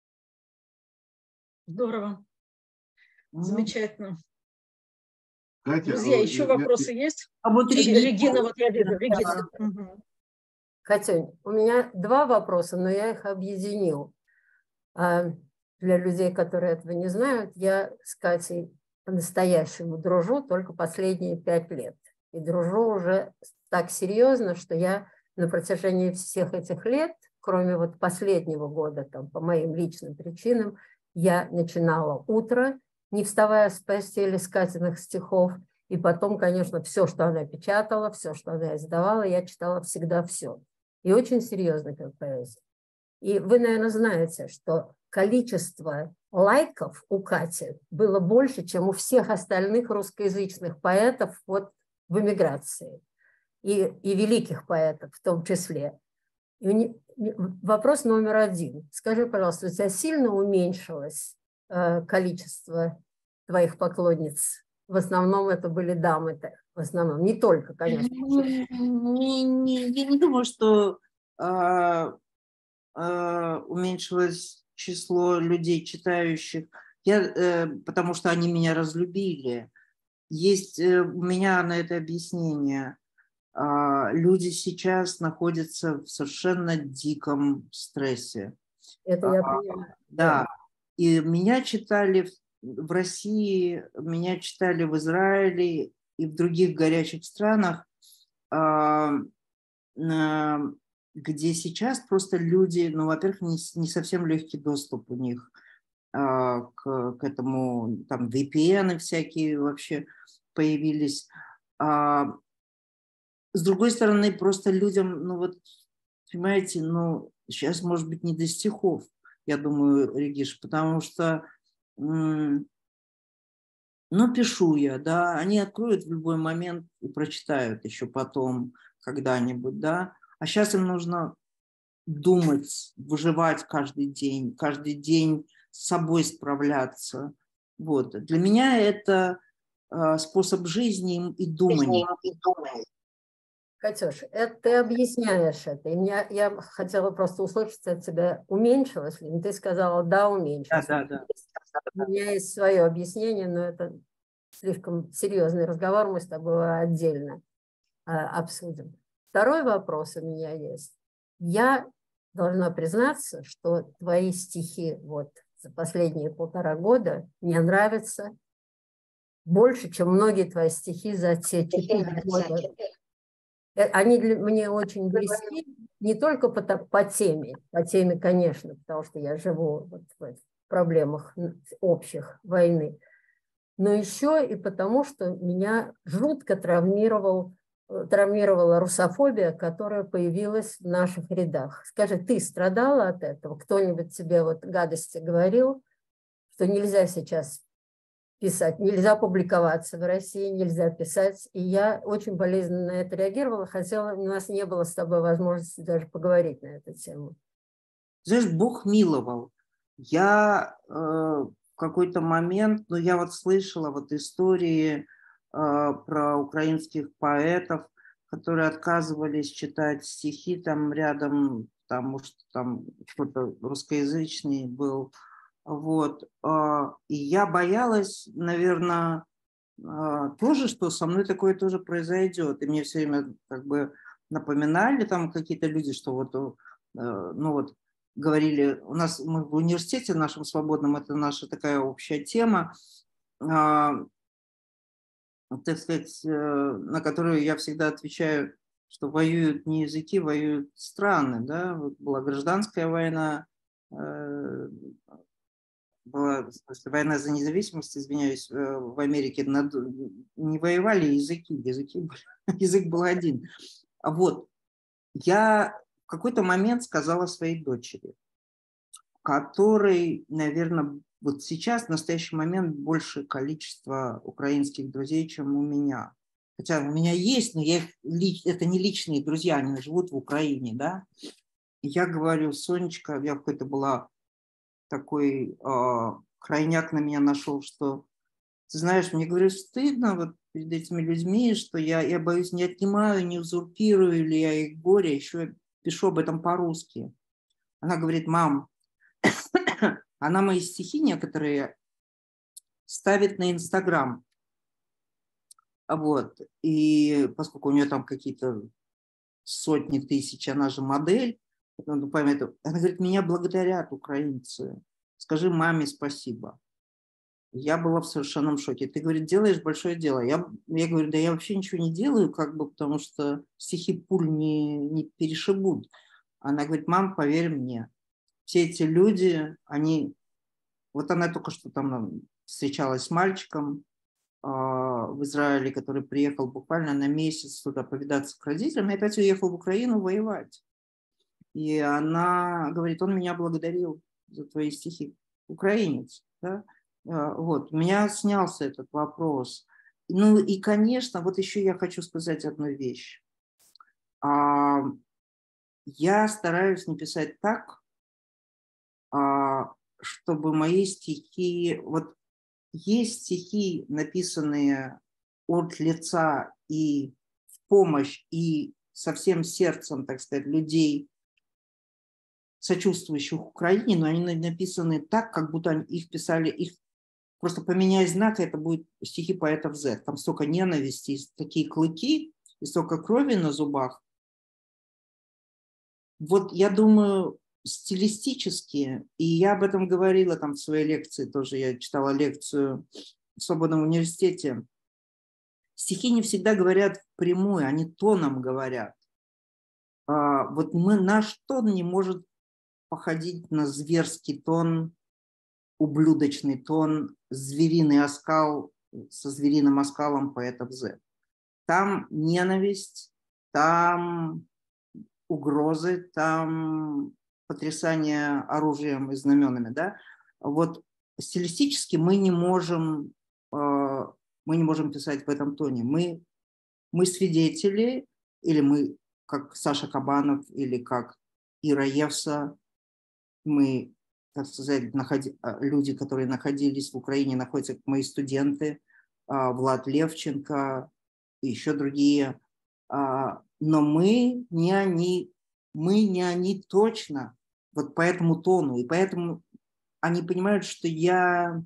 S1: Здорово. Ну, замечательно.
S3: Катя,
S1: друзья, еще я, вопросы я, есть?
S2: А вот
S1: Регина, Регина вот я вижу. Регина.
S4: Угу. Катюнь, у меня два вопроса, но я их объединил. А для людей, которые этого не знают, я с Катей по-настоящему дружу только последние пять лет. И дружу уже так серьезно, что я на протяжении всех этих лет, кроме вот последнего года, там, по моим личным причинам, я начинала утро, не вставая с постели, с Катиных стихов. И потом, конечно, все, что она печатала, все, что она издавала, я читала всегда все. И очень серьезно как поэзия. И вы, наверное, знаете, что количество лайков у Кати было больше, чем у всех остальных русскоязычных поэтов вот в эмиграции. и, и великих поэтов в том числе. И не, вопрос номер один. Скажи, пожалуйста, у тебя сильно уменьшилось э, количество твоих поклонниц? В основном это были дамы-то, в основном, не только, конечно.
S2: Не, не, я не думаю, что э, э, уменьшилось число людей, читающих, я, э, потому что они меня разлюбили. Есть э, у меня на это объяснение. Э, люди сейчас находятся в совершенно диком стрессе.
S4: Это я понимаю.
S2: Да, и меня читали в России, меня читали в Израиле и в других горячих странах, где сейчас просто люди, ну, во-первых, не, не совсем легкий доступ у них к, к этому, там, ви пи эн всякие вообще появились. С другой стороны, просто людям, ну, вот, понимаете, ну, сейчас, может быть, не до стихов, я думаю, Региш, потому что, ну, пишу я, да, они откроют в любой момент и прочитают еще потом когда-нибудь, да, а сейчас им нужно думать, выживать каждый день, каждый день с собой справляться, вот. Для меня это э, способ жизни и думания.
S4: Катюш, это ты объясняешь это. И меня, я хотела просто услышать от тебя, уменьшилось ли? Ты сказала, да, уменьшилось.
S2: Да, да, да.
S4: У меня есть свое объяснение, но это слишком серьезный разговор, мы с тобой отдельно э, обсудим. Второй вопрос у меня есть. Я должна признаться, что твои стихи вот за последние полтора года мне нравятся больше, чем многие твои стихи за те четыре года. Они для, мне очень близки, не только по, по теме, по теме, конечно, потому что я живу вот в проблемах общих войны, но еще и потому, что меня жутко травмировал, травмировала русофобия, которая появилась в наших рядах. Скажи, ты страдала от этого? Кто-нибудь тебе вот гадости говорил, что нельзя сейчас писать, нельзя публиковаться в России, нельзя писать. И я очень болезненно на это реагировала, хотела, у нас не было с тобой возможности даже поговорить на эту тему.
S2: Знаешь, Бог миловал. Я э, в какой-то момент, ну я вот слышала вот истории э, про украинских поэтов, которые отказывались читать стихи там рядом, потому что там кто-то русскоязычный был. Вот. И я боялась, наверное, тоже, что со мной такое тоже произойдет. И мне все время как бы напоминали там какие-то люди, что вот, ну вот, говорили, у нас мы в университете нашем свободном, это наша такая общая тема, так сказать, на которую я всегда отвечаю, что воюют не языки, воюют страны. Да? Вот была гражданская война, была, в смысле, война за независимость, извиняюсь, в Америке над, не воевали языки, языки были, язык был один. Вот, я в какой-то момент сказала своей дочери, которой, наверное, вот сейчас, в настоящий момент, больше количество украинских друзей, чем у меня. Хотя у меня есть, но я их, это не личные друзья, они живут в Украине, да. И я говорю, Сонечка, я какой-то была... такой э, крайняк на меня нашел, что, ты знаешь, мне, говорю, стыдно вот перед этими людьми, что я, я боюсь, не отнимаю, не узурпирую ли я их горе, еще пишу об этом по-русски. Она говорит, мам, она мои стихи некоторые ставит на Инстаграм. Вот. И поскольку у нее там какие-то сотни тысяч, она же модель, она говорит, меня благодарят украинцы. Скажи маме спасибо. Я была в совершенном шоке. Ты, говорит, делаешь большое дело. Я, я говорю, да я вообще ничего не делаю, как бы, потому что стихи пуль не, не перешибут. Она говорит, мам, поверь мне, все эти люди, они... Вот она только что там встречалась с мальчиком э, в Израиле, который приехал буквально на месяц туда повидаться к родителям, и опять уехал в Украину воевать. И она говорит, он меня благодарил за твои стихи. Украинец, да? Вот, у меня снялся этот вопрос. Ну и, конечно, вот еще я хочу сказать одну вещь. А, я стараюсь написать так, а, чтобы мои стихи... Вот есть стихи, написанные от лица и в помощь, и со всем сердцем, так сказать, людей, сочувствующих Украине, но они написаны так, как будто их писали, их просто поменяя знак, это будут стихи поэтов Z. Там столько ненависти, такие клыки, и столько крови на зубах. Вот я думаю, стилистически, и я об этом говорила там в своей лекции, тоже я читала лекцию в Свободном университете. Стихи не всегда говорят впрямую, они тоном говорят. А, вот мы, наш тон не может походить на зверский тон, ублюдочный тон, звериный оскал со звериным оскалом поэтов Z. Там ненависть, там угрозы, там потрясание оружием и знаменами, да. Вот стилистически мы не можем, мы не можем писать в этом тоне. Мы, мы свидетели, или мы, как Саша Кабанов, или как Ира Евса, мы, так сказать, находи, люди, которые находились в Украине, находятся мои студенты, Влад Левченко и еще другие. Но мы не они, мы не они точно, вот по этому тону. И поэтому они понимают, что я,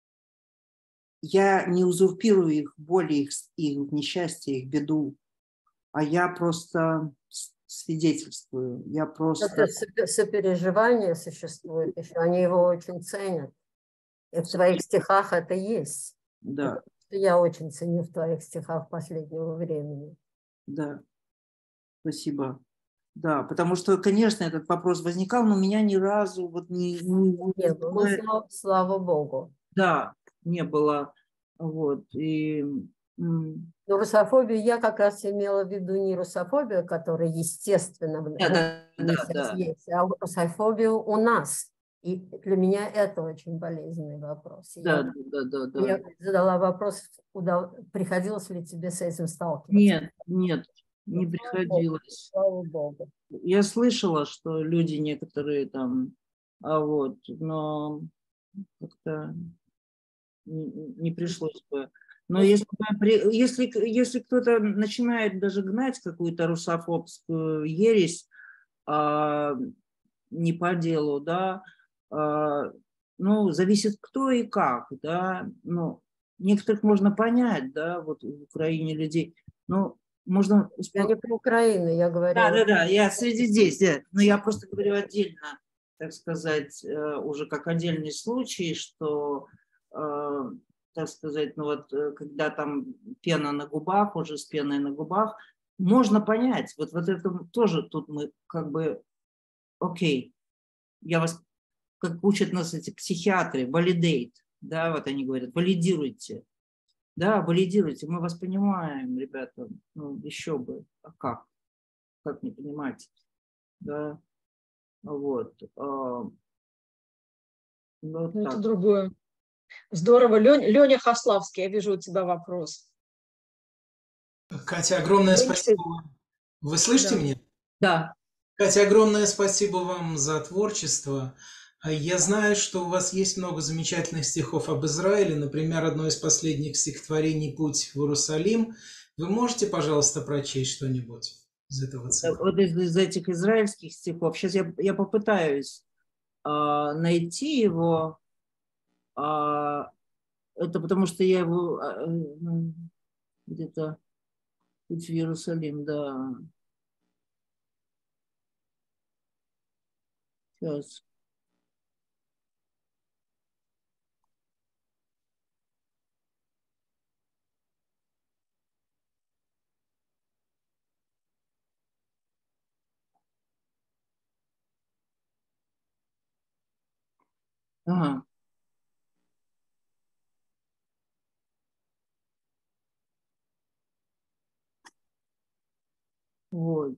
S2: я не узурпирую их боли, их, их несчастье, их беду, а я просто свидетельствую. Я просто...
S4: Это сопереживание существует еще, они его очень ценят. И в твоих стихах это есть.
S2: Да.
S4: Это я очень ценю в твоих стихах последнего времени.
S2: Да, спасибо. Да, потому что, конечно, этот вопрос возникал, но меня ни разу вот не... не,
S4: не было. Ну, слава, слава Богу.
S2: Да, не было. Вот. И...
S4: Но русофобию я как раз имела в виду не русофобию, которая естественно
S2: да, да, да, да.
S4: есть, а русофобию у нас. И для меня это очень болезненный вопрос.
S2: Да,
S4: я,
S2: да, да, да.
S4: Я задала вопрос, удав... приходилось ли тебе с этим сталкиваться?
S2: Нет, нет, не
S4: ну,
S2: приходилось.
S4: Слава Богу.
S2: Я слышала, что люди некоторые там, а вот, но как-то не, не пришлось бы. Но если, если, если кто-то начинает даже гнать какую-то русофобскую ересь а, не по делу, да, а, ну, зависит кто и как, да, ну, некоторых можно понять, да, вот в Украине людей, но можно...
S4: Я не про Украину, я говорю...
S2: Да, да, да, я среди здесь, да, но я просто говорю отдельно, так сказать, уже как отдельный случай, что... так сказать, ну вот, когда там пена на губах, уже с пеной на губах, можно понять, вот, вот это тоже тут мы как бы, окей, я вас, как учат нас эти психиатры, validate, да, вот они говорят, валидируйте, да, валидируйте, мы вас понимаем, ребята, ну, еще бы, а как, как не понимать, да, вот. А,
S1: вот это другое. Здорово. Лёня, Лёня Хаславский, я вижу у тебя вопрос.
S7: Катя, огромное Леня, спасибо вам. Вы слышите
S1: да.
S7: меня?
S2: Да.
S7: Катя, огромное спасибо вам за творчество. Я знаю, что у вас есть много замечательных стихов об Израиле. Например, одно из последних стихотворений «Путь в Иерусалим». Вы можете, пожалуйста, прочесть что-нибудь из этого цикла?
S2: Вот из, из этих израильских стихов. Сейчас я, я попытаюсь э, найти его. А, это потому что я его а, где-то «Путь в Иерусалим», да. Сейчас. Ага. Вот.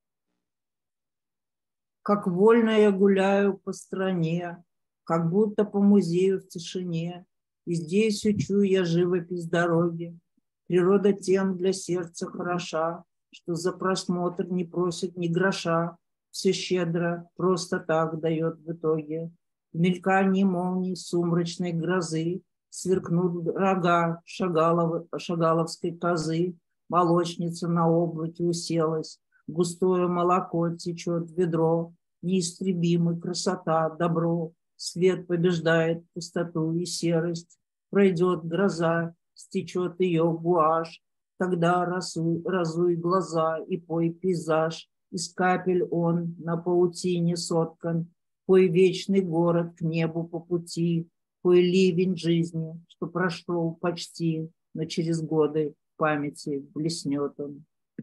S2: Как вольно я гуляю по стране, как будто по музею в тишине. И здесь учу я живопись дороги. Природа тем для сердца хороша. что за просмотр не просит ни гроша, все щедро, просто так дает в итоге. В мелькании молний сумрачной грозы сверкнут рога шагалов, шагаловской козы, молочница на облаке уселась, густое молоко течет в ведро, неистребимый красота, добро, свет побеждает пустоту и серость, пройдет гроза, стечет ее гуашь, тогда разуй, разуй глаза и пой пейзаж, из капель он на паутине соткан, пой вечный город к небу по пути, пой ливень жизни, что прошел почти, но через годы памяти блеснет он.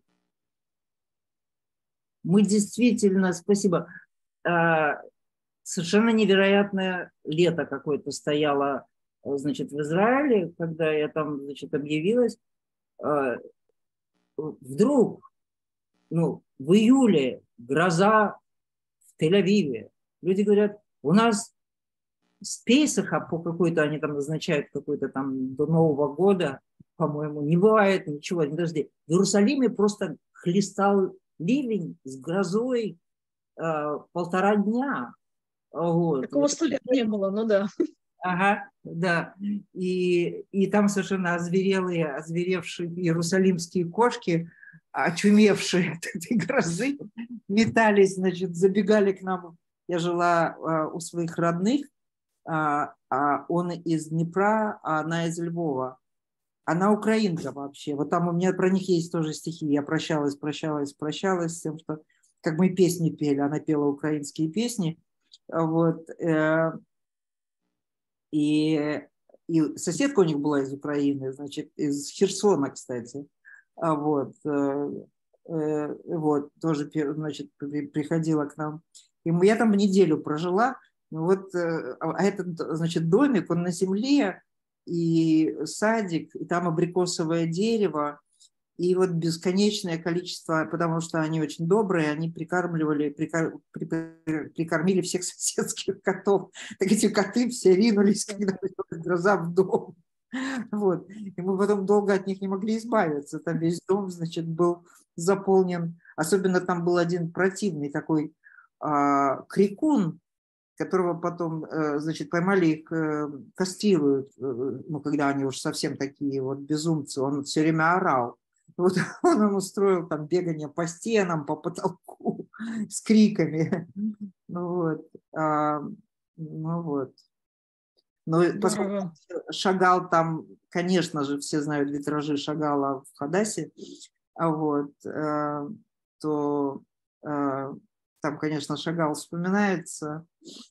S2: Мы действительно, спасибо, совершенно невероятное лето какое-то стояло, значит, в Израиле, когда я там, значит, объявилась. Вдруг, ну, в июле гроза в Тель-Авиве. Люди говорят, у нас с Пейсаха по какой-то, они там назначают какой-то там до Нового года, по-моему, не бывает ничего, не дожди. В Иерусалиме просто хлестал ливень с грозой э, полтора дня. Вот.
S1: Такого сто лет не было, ну да.
S2: Ага, да. И, и там совершенно озверелые, озверевшие иерусалимские кошки, очумевшие от этой грозы, метались, значит, забегали к нам. Я жила а, у своих родных, а, а он из Днепра, а она из Львова. Она украинка вообще. Вот там у меня про них есть тоже стихи. Я прощалась, прощалась, прощалась с тем, что как мы песни пели. Она пела украинские песни. Вот. И, и соседка у них была из Украины, значит, из Херсона, кстати. Вот. Вот. Тоже, значит, приходила к нам. И я там неделю прожила. Вот. А этот, значит, домик, он на земле, и садик, и там абрикосовое дерево, и вот бесконечное количество, потому что они очень добрые, они прикармливали, прикор, при, прикормили всех соседских котов. Так эти коты все ринулись, когда гроза в дом. Вот. И мы потом долго от них не могли избавиться. Там весь дом, значит, был заполнен. Особенно там был один противный такой а, крикун, которого потом, значит, поймали, их кастрируют, ну, когда они уж совсем такие вот безумцы, он все время орал. Вот он им устроил там бегание по стенам, по потолку с криками. Ну вот. А, ну вот. Но поскольку Шагал там, конечно же, все знают витражи Шагала в Хадасе, а вот, то там, конечно, Шагал вспоминается.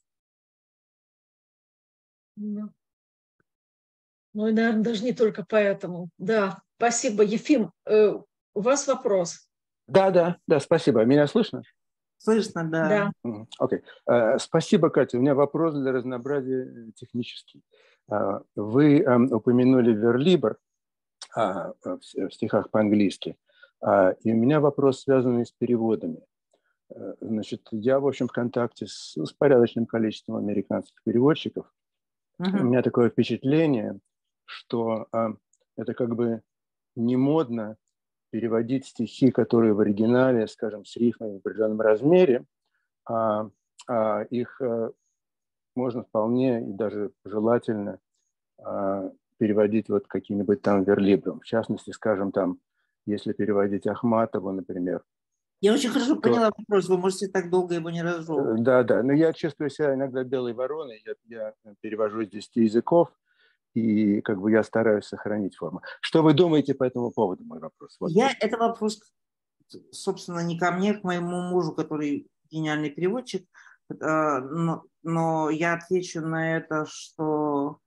S1: Ну, и, наверное, даже не только поэтому. Да, спасибо. Ефим, э, у вас вопрос?
S5: Да, да, да, спасибо. Меня слышно?
S2: Слышно, да.
S1: Да.
S5: Окей. Okay. Спасибо, Катя. У меня вопрос для разнообразия технический. Вы упомянули верлибр в стихах по-английски. И у меня вопрос, связанный с переводами. Значит, я, в общем, в контакте с, с порядочным количеством американских переводчиков. Uh-huh. У меня такое впечатление, что а, это как бы не модно переводить стихи, которые в оригинале, скажем, с рифмой в определенном размере, а, а их а, можно вполне и даже желательно а, переводить вот каким-нибудь там верлибром. В частности, скажем, там, если переводить Ахматову, например.
S2: Я очень хорошо то... поняла вопрос, вы можете так долго его не разжевывать.
S5: Да, да, но я чувствую себя иногда белой вороной, я, я перевожу с десяти языков, и как бы я стараюсь сохранить форму. Что вы думаете по этому поводу, мой вопрос? Вот.
S2: Я, это вопрос, собственно, не ко мне, к моему мужу, который гениальный переводчик, но, но я отвечу на это, что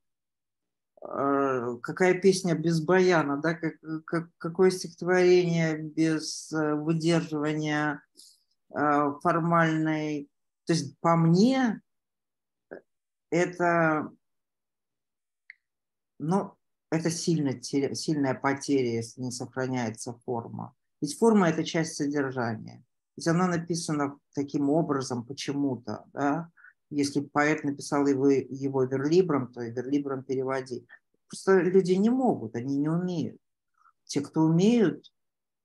S2: какая песня без баяна, да, как, как, какое стихотворение без выдерживания формальной. То есть по мне это, ну, это сильно, сильная потеря, если не сохраняется форма. Ведь форма – это часть содержания. Ведь оно написано таким образом почему-то, да. Если поэт написал его, его верлибром, то и верлибром переводи. Просто люди не могут, они не умеют. Те, кто умеют,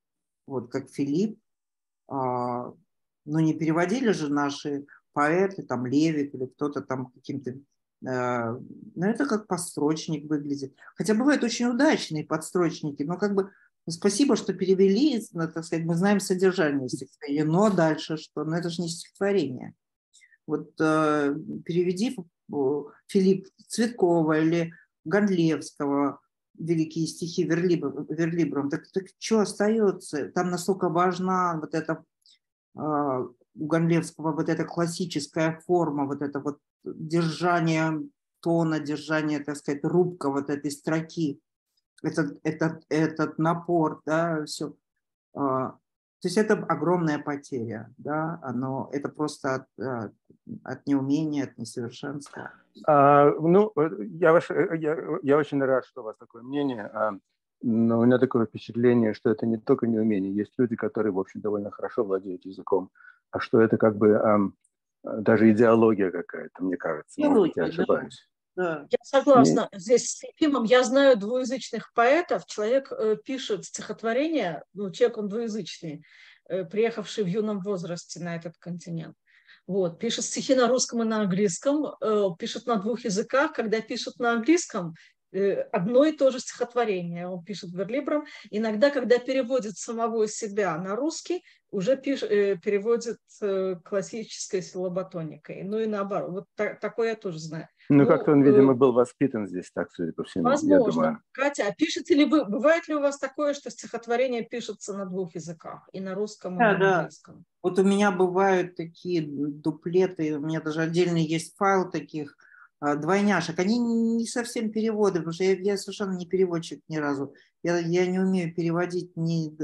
S2: вот как Филипп. Но не переводили же наши поэты, там Левик или кто-то там каким-то... Но это как подстрочник выглядит. Хотя бывают очень удачные подстрочники, но как бы спасибо, что перевели, так сказать, мы знаем содержание стихотворения, но дальше что? Но это же не стихотворение. Вот переведи Филипп Цветкова или Гондлевского, великие стихи Верлибром, Верлибром, так, так что остается? Там настолько важна вот эта у Гондлевского вот эта классическая форма, вот это вот держание тона, держание, так сказать, рубка вот этой строки, этот, этот, этот напор, да, все. То есть это огромная потеря, да, оно, это просто от, от неумения, от несовершенства.
S5: А, ну, я, ваш, я, я очень рад, что у вас такое мнение, а, но у меня такое впечатление, что это не только неумение. Есть люди, которые, в общем, довольно хорошо владеют языком, а что это как бы а, даже идеология какая-то, мне кажется. Может быть, я ошибаюсь.
S1: Да. Я согласна. И... Здесь с Ефимом я знаю двуязычных поэтов. Человек э, пишет стихотворение, ну, человек он двуязычный, э, приехавший в юном возрасте на этот континент. Вот, пишет стихи на русском и на английском, э, пишет на двух языках. Когда пишет на английском, э, одно и то же стихотворение. Он пишет верлибром. Иногда, когда переводит самого себя на русский, уже пиш, э, переводит э, классической силоботоникой. Ну и наоборот. Вот та, такое я тоже знаю.
S5: Ну,
S1: ну
S5: как-то он, видимо, был воспитан здесь так, судя по всему.
S1: Возможно. Катя, а пишете ли вы, бывает ли у вас такое, что стихотворение пишется на двух языках, и на русском,
S2: да,
S1: и на английском?
S2: Да. Вот у меня бывают такие дуплеты, у меня даже отдельный есть файл таких двойняшек. Они не совсем переводы, потому что я, я совершенно не переводчик ни разу. Я, я не умею переводить, ни,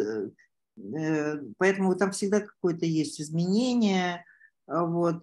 S2: э, поэтому там всегда какое-то есть изменение. Вот.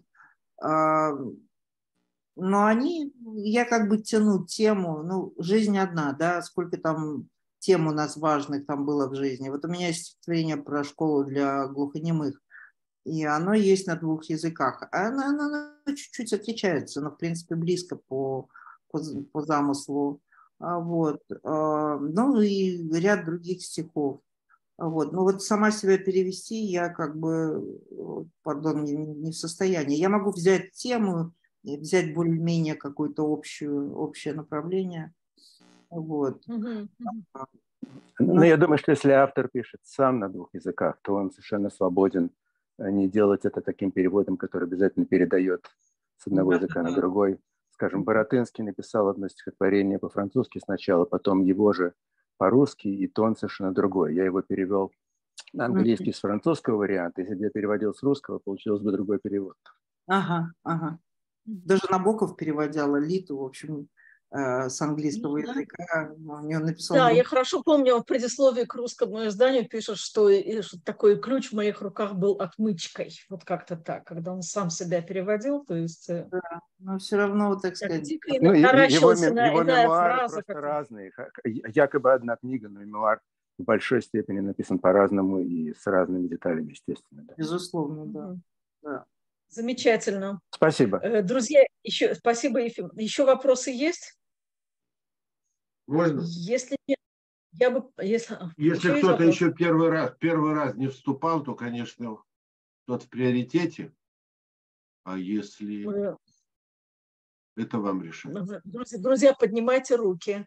S2: Но они, я как бы тяну тему, ну, жизнь одна, да, сколько там тем у нас важных там было в жизни. Вот у меня есть стихотворение про школу для глухонемых, и оно есть на двух языках. Оно, оно, оно чуть-чуть отличается, но, в принципе, близко по, по, по замыслу. Вот. Ну, и ряд других стихов. Вот. Но вот сама себя перевести я как бы, пардон, не, не в состоянии. Я могу взять тему, взять более-менее какое-то общее, общее направление. Вот.
S5: Mm-hmm. Но я думаю, что если автор пишет сам на двух языках, то он совершенно свободен не делать это таким переводом, который обязательно передает с одного языка на другой. Скажем, Баратынский написал одно стихотворение по-французски сначала, потом его же по-русски, и тон совершенно другой. Я его перевел на английский с французского варианта. Если бы я переводил с русского, получилось бы другой перевод.
S2: Ага, ага. Даже Набоков переводил Лолиту, в общем, э, с английского да. языка. Он написал
S1: да,
S2: друг...
S1: я хорошо помню, в предисловии к русскому изданию пишет, что, что такой ключ в моих руках был отмычкой. Вот как-то так, когда он сам себя переводил, то есть...
S2: Да, но все равно, так сказать...
S5: Ну, его, его мемуары фраза, просто разные. Якобы одна книга, но мемуар в большой степени написан по-разному и с разными деталями, естественно. Да.
S2: Безусловно, да.
S1: Угу.
S2: да.
S1: Замечательно.
S5: Спасибо.
S1: Друзья, еще спасибо, Ефим. Еще вопросы есть?
S3: Можно?
S1: Если нет, я бы... Если,
S3: если
S1: еще
S3: кто-то еще первый раз, первый раз не вступал, то, конечно, тот в приоритете. А если... Да. Это вам решать.
S1: Друзья, друзья, поднимайте руки.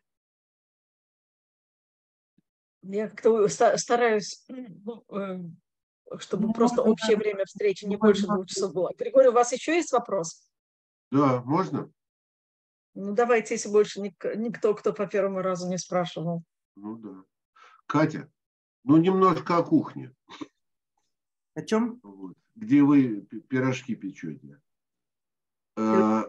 S1: Я как-то стараюсь... чтобы ну, просто можно, общее время встречи не больше двух часов было. Григорий, у вас еще есть вопрос?
S3: Да, можно?
S1: Ну, давайте, если больше ник- никто, кто по первому разу не спрашивал.
S3: Ну, да. Катя, ну, немножко о кухне.
S2: О чем?
S3: Вот. Где вы пирожки печете. А,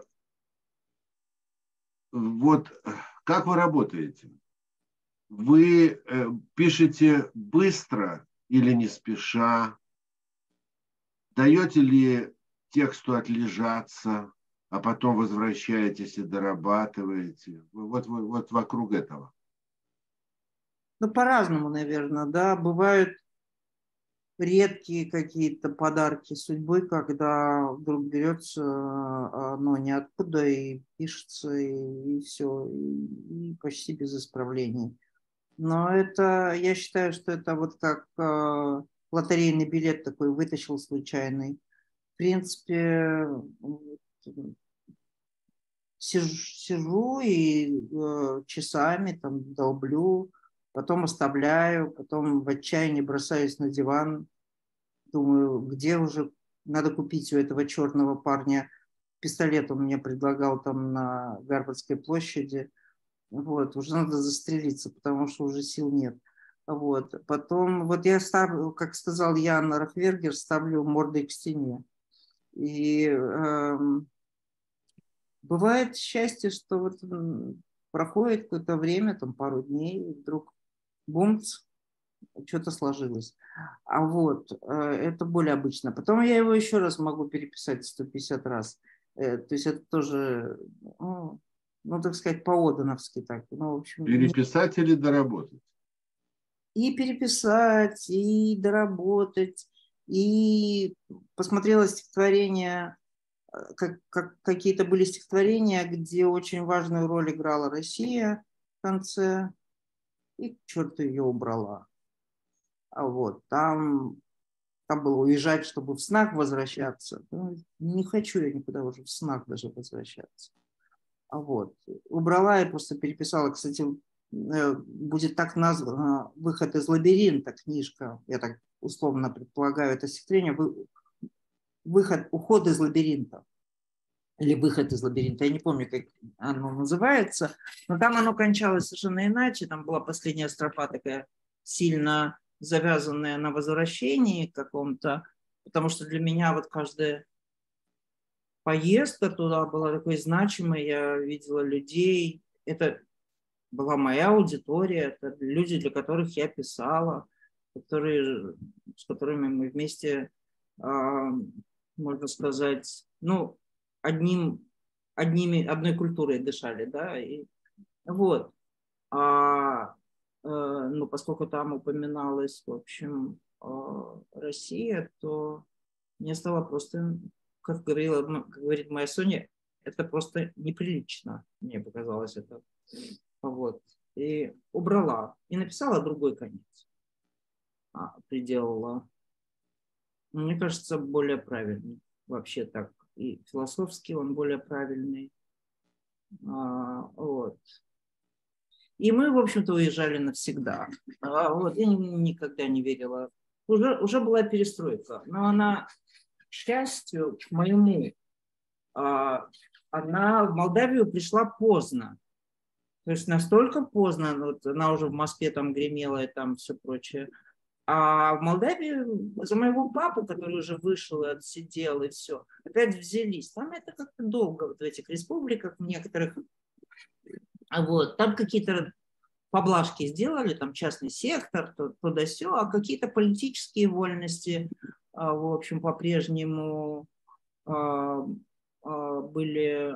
S3: вот как вы работаете? Вы э, пишете быстро или не спеша? Даете ли тексту отлежаться, а потом возвращаетесь и дорабатываете? Вот, вот, вот вокруг этого.
S2: Ну, по-разному, наверное, да. Бывают редкие какие-то подарки судьбы, когда вдруг берется оно ниоткуда и пишется, и, и все, и, и почти без исправлений. Но это, я считаю, что это вот как э, лотерейный билет такой вытащил случайный. В принципе, сижу, сижу и э, часами там долблю, потом оставляю, потом в отчаянии бросаюсь на диван, думаю, где уже надо купить у этого черного парня пистолет, он мне предлагал там на Гарвардской площади. Вот, уже надо застрелиться, потому что уже сил нет. Вот. Потом, вот я ставлю, как сказал Ян Рахвергер, ставлю мордой к стене. И э, бывает счастье, что вот проходит какое-то время, там пару дней, и вдруг бумц, что-то сложилось. А вот, э, это более обычно. Потом я его еще раз могу переписать сто пятьдесят раз. Э, то есть это тоже... Ну, ну, так сказать, по-одановски так. Ну, в общем,
S3: переписать не... или доработать?
S2: И переписать, и доработать, и посмотрела стихотворения, как, как, какие-то были стихотворения, где очень важную роль играла Россия в конце, и к черту ее убрала. А вот, там, там было уезжать, чтобы в снах возвращаться. Ну, не хочу я никуда уже в снах даже возвращаться. А вот, убрала и просто переписала. Кстати, будет так названа «Выход из лабиринта», книжка, я так условно предполагаю, это стихотворение, выход, уход из лабиринта. Или выход из лабиринта, я не помню, как оно называется, но там оно кончалось совершенно иначе, там была последняя строфа такая сильно завязанная на возвращении каком-то, потому что для меня вот каждая поездка туда была такой значимой, я видела людей, это была моя аудитория, это люди, для которых я писала, которые, с которыми мы вместе, можно сказать, ну, одним, одними, одной культурой дышали, да, и вот. А, ну, поскольку там упоминалась, в общем, Россия, то мне стало просто, как говорила, как говорит моя Соня, это просто неприлично, мне показалось это. Вот. И убрала. И написала другой конец. А, приделала. Мне кажется, более правильный. Вообще так. И философски он более правильный. А, вот. И мы, в общем-то, уезжали навсегда. А, вот. Я никогда не верила. Уже, уже была перестройка. Но она, к счастью, к моему, а, она в Молдавию пришла поздно. То есть настолько поздно, вот она уже в Москве там гремела и там все прочее. А в Молдавии за моего папу, который уже вышел и отсидел, и все, опять взялись. Там это как-то долго, вот в этих республиках, в некоторых. Вот, там какие-то поблажки сделали, там частный сектор, то, то да сё, а какие-то политические вольности, в общем, по-прежнему были...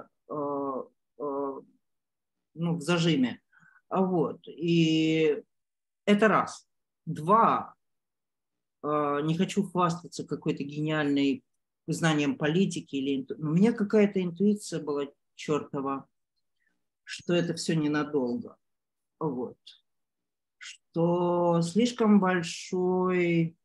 S2: ну, в зажиме. Вот. И это раз. Два. Не хочу хвастаться какой-то гениальной знанием политики. Или... У меня какая-то интуиция была чертова, что это все ненадолго. Вот. Что слишком большой,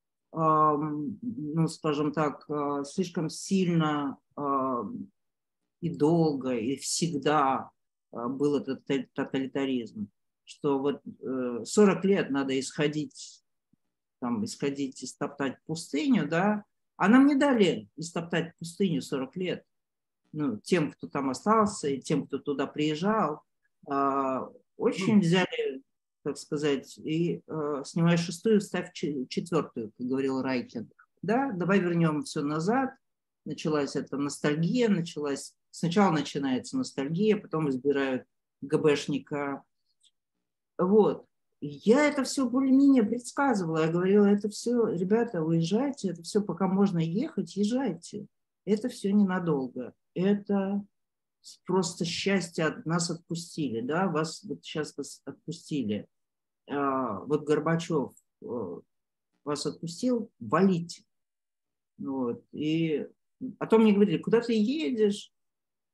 S2: ну, скажем так, слишком сильно и долго, и всегда был этот тоталитаризм, что вот сорок лет надо исходить, там, исходить и стоптать пустыню, да, а нам не дали истоптать пустыню сорок лет. Ну, тем, кто там остался, и тем, кто туда приезжал, очень взяли, так сказать, и снимая шестую, ставь четвертую, как говорил Райкин. Да, давай вернем все назад. Началась эта ностальгия, началась Сначала начинается ностальгия, потом избирают ГБшника. Вот. Я это все более-менее предсказывала. Я говорила, это все, ребята, уезжайте, это все, пока можно ехать, езжайте. Это все ненадолго. Это просто счастье, от нас отпустили. Да? Вас вот сейчас вас отпустили. А, вот Горбачев вас отпустил, валите. Вот. И потом мне говорили, куда ты едешь?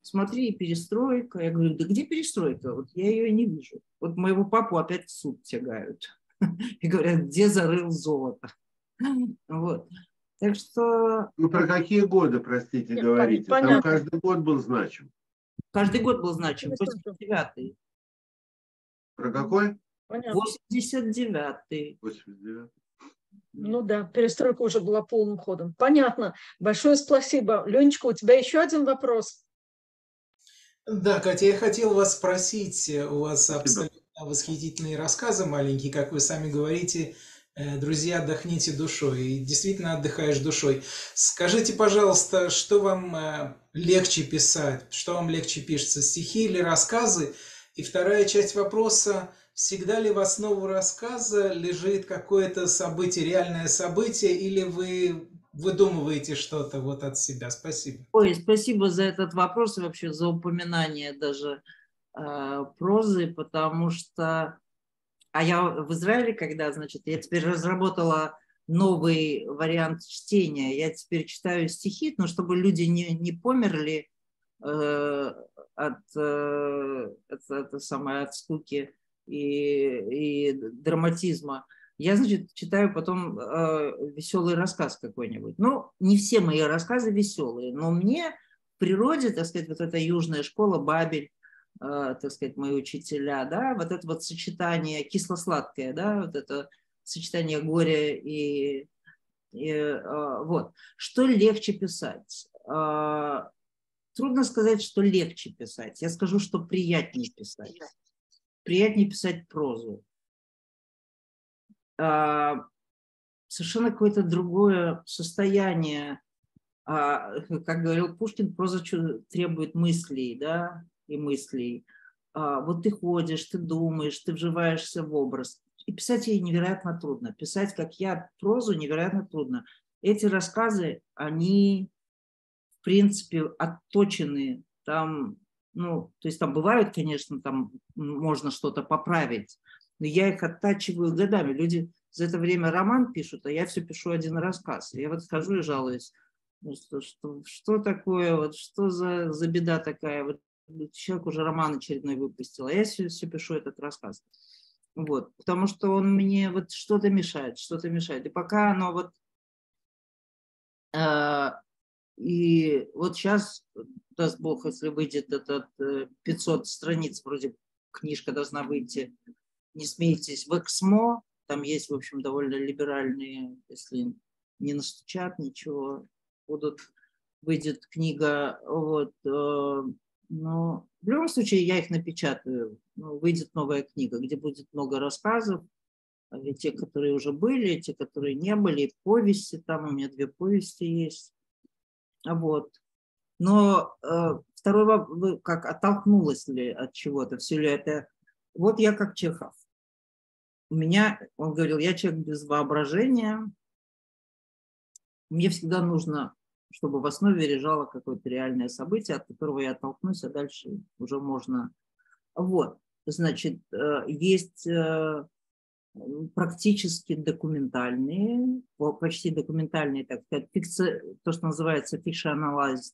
S2: смотри, перестройка. Я говорю, да где перестройка? Вот я ее не вижу. Вот моего папу опять в суд тягают. И говорят, где зарыл золото? Вот. Так что...
S3: Ну, про какие годы, простите, Нет, говорите? Понятно. Там каждый год был значим.
S2: Каждый год был значим. восемьдесят девятый.
S3: Про какой?
S2: восемьдесят девятый.
S3: восемьдесят девятый.
S1: Ну да, перестройка уже была полным ходом. Понятно. Большое спасибо. Ленечка, у тебя еще один вопрос?
S7: Да, Катя, я хотел вас спросить, у вас абсолютно восхитительные рассказы маленькие, как вы сами говорите, друзья, отдохните душой. И действительно отдыхаешь душой. Скажите, пожалуйста, что вам легче писать? Что вам легче пишется, стихи или рассказы? И вторая часть вопроса, всегда ли в основу рассказа лежит какое-то событие, реальное событие, или вы выдумываете что-то вот от себя? Спасибо.
S2: Ой, спасибо за этот вопрос и вообще за упоминание даже э, прозы, потому что... А я в Израиле, когда, значит, я теперь разработала новый вариант чтения, я теперь читаю стихи, но чтобы люди не, не померли э, от, э, от, от, самой, от скуки и, и драматизма. Я, значит, читаю потом э, веселый рассказ какой-нибудь. Ну, не все мои рассказы веселые, но мне в природе, так сказать, вот эта южная школа, Бабель, э, так сказать, мои учителя, да, вот это вот сочетание кисло-сладкое, да, вот это сочетание горя и, и э, вот. Что легче писать? Э, трудно сказать, что легче писать. Я скажу, что приятнее писать. Приятнее писать прозу. Совершенно какое-то другое состояние. Как говорил Пушкин, проза требует мыслей, да, и мыслей. Вот ты ходишь, ты думаешь, ты вживаешься в образ. И писать ей невероятно трудно. Писать, как я, прозу невероятно трудно. Эти рассказы, они, в принципе, отточены. Там, ну, то есть там бывают, конечно, там можно что-то поправить, но я их оттачиваю годами. Люди за это время роман пишут, а я все пишу один рассказ. Я вот схожу и жалуюсь, ну, что, что, что такое, вот, что за, за беда такая. Вот, человек уже роман очередной выпустил, а я все, все пишу этот рассказ. Вот, потому что он мне вот что-то мешает, что-то мешает. И пока оно вот... Э, и вот сейчас, даст Бог, если выйдет этот пятьсот страниц, вроде книжка должна выйти, не смейтесь, в Эксмо, там есть, в общем, довольно либеральные, если не настучат ничего, будут, выйдет книга, вот, э, но в любом случае я их напечатаю, ну, выйдет новая книга, где будет много рассказов, и те, которые уже были, и те, которые не были, и повести, там у меня две повести есть, вот. Но э, второй вопрос, как оттолкнулась ли от чего-то, все ли это, вот я как Чехов. У меня, он говорил, я человек без воображения, мне всегда нужно, чтобы в основе лежало какое-то реальное событие, от которого я оттолкнусь, а дальше уже можно. Вот, значит, есть практически документальные, почти документальные, так сказать, фикция, то, что называется fictionalized,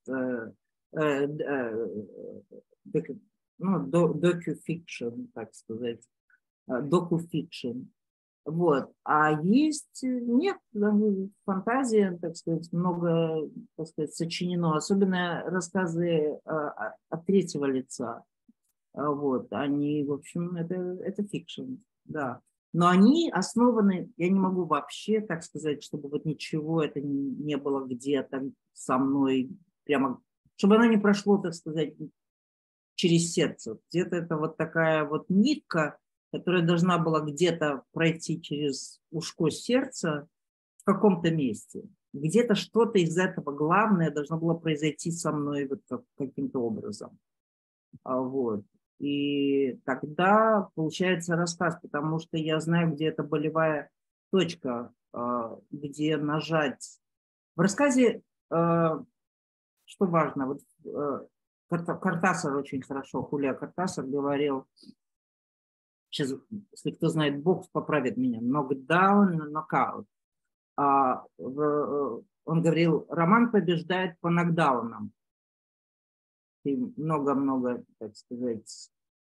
S2: ну, docu-fiction, так сказать, доку-фикшн. Вот. А есть, нет, фантазия, так сказать, много, так сказать, сочинено, особенно рассказы а, от третьего лица. Вот. Они, в общем, это, это фикшн, да. Но они основаны, я не могу вообще, так сказать, чтобы вот ничего это не, не было где-то со мной, прямо, чтобы оно не прошло, так сказать, через сердце. Где-то это вот такая вот нитка, которая должна была где-то пройти через ушко сердца в каком-то месте. Где-то что-то из этого главное должно было произойти со мной вот каким-то образом. Вот. И тогда получается рассказ, потому что я знаю, где эта болевая точка, где нажать. В рассказе, что важно, вот Кортасар очень хорошо, Хулио Кортасар говорил, сейчас, если кто знает, Бог поправит меня, нокдаун, нокаут. А, в, он говорил, роман побеждает по нокдаунам. ты много-много, так сказать,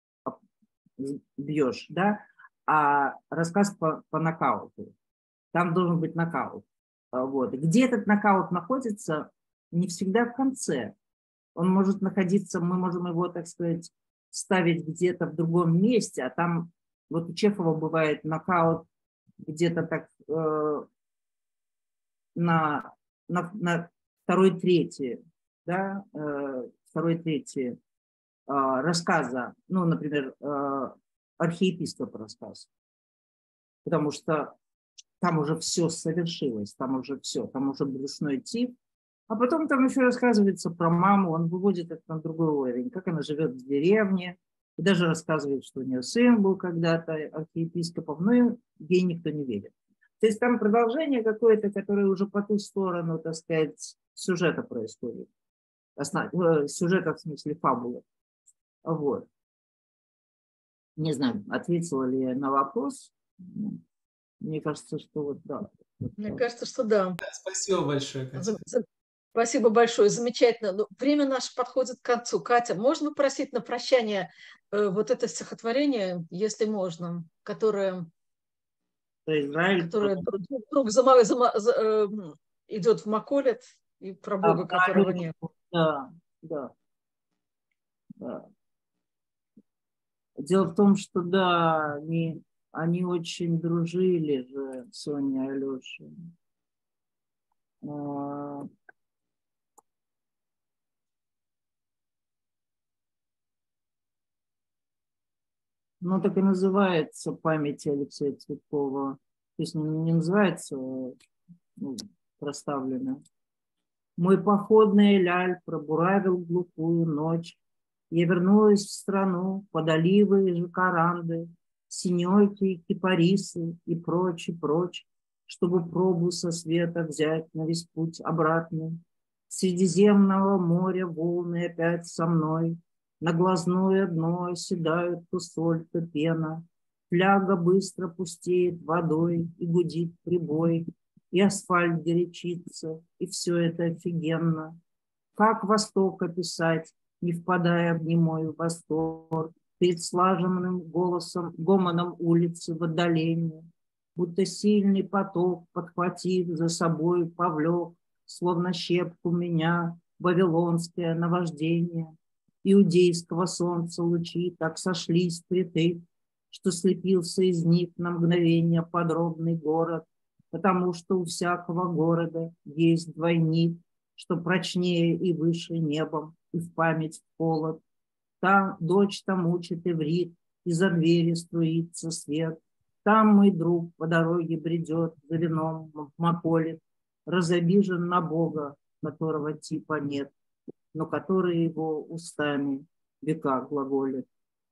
S2: бьешь, да, а рассказ по, по нокауту. Там должен быть нокаут. Вот. Где этот нокаут находится, не всегда в конце. Он может находиться, мы можем его, так сказать, ставить где-то в другом месте, а там вот у Чехова бывает нокаут где-то так э, на, на, на второй трети, да, э, второй трети э, рассказа, ну, например, э, архиепископ рассказ, потому что там уже все совершилось, там уже все, там уже брюшной тиф, а потом там еще рассказывается про маму, он выводит это на другой уровень, как она живет в деревне, и даже рассказывает, что у нее сын был когда-то архиепископом, но ей никто не верит. То есть там продолжение какое-то, которое уже по ту сторону, так сказать, сюжета происходит. Основ... Сюжета в смысле фабулы. Вот. Не знаю, ответила ли я на вопрос. Мне кажется, что вот да.
S1: Мне кажется, что да.
S7: Спасибо большое, Катя.
S1: Спасибо большое, замечательно. Ну, время наше подходит к концу. Катя, можно попросить на прощание э, вот это стихотворение, если можно, которое, которое вдруг за, за, за, э, идет в Маколет и про Бога, а, которого нет.
S2: Да, да, да. Дело в том, что да, они, они очень дружили же, Соня и Алеша. А, ну, так и называется «Память Алексея Цветкова». То есть не, не называется, ну, проставлено. Мой походный ляль пробуравил глухую ночь. Я вернулась в страну под оливы и жакаранды, синёйки, кипарисы и прочь, и прочь, чтобы пробу со света взять на весь путь обратный. Средиземного моря волны опять со мной. На глазное дно оседают то соль, то пена. Фляга быстро пустеет водой, и гудит прибой, и асфальт горячится, и все это офигенно. Как Восток описать, не впадая в немой восторг, перед слаженным голосом, гомоном улицы в отдалении, будто сильный поток, подхватив за собой, повлек, словно щепку меня, вавилонское наваждение. Иудейского солнца лучи так сошлись впритык, что слепился из них на мгновение подробный город, потому что у всякого города есть двойник, что прочнее и выше небом, и в память в холод. Там дочь там учит иврит, и за двери струится свет. Там мой друг по дороге бредет за вином в Маколет, разобижен на Бога, которого типа нет, но который его устами века глаголит.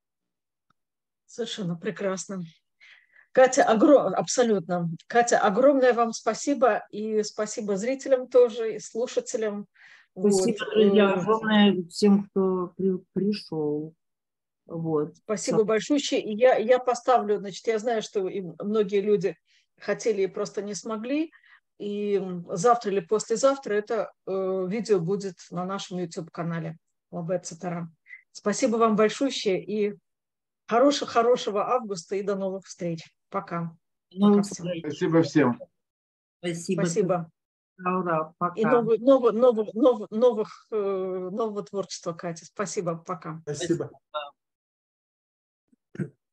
S1: Совершенно прекрасно. Катя, огром... абсолютно. Катя, огромное вам спасибо, и спасибо зрителям тоже, и слушателям.
S2: Спасибо, вот. Друзья, огромное всем, кто при... пришел. Вот.
S1: Спасибо большое. И я, я поставлю, значит, я знаю, что и многие люди хотели и просто не смогли, и завтра или послезавтра это э, видео будет на нашем YouTube-канале Лабет Цитара. Спасибо вам большое, и хорошего-хорошего августа, и до новых встреч. Пока.
S2: Ну,
S1: Пока всем.
S3: Спасибо всем.
S2: Спасибо.
S1: Спасибо.
S2: Ура, пока.
S1: И нового, нового, нового, нового, новых, нового творчества, Катя. Спасибо. Пока.
S6: Спасибо.
S2: Спасибо.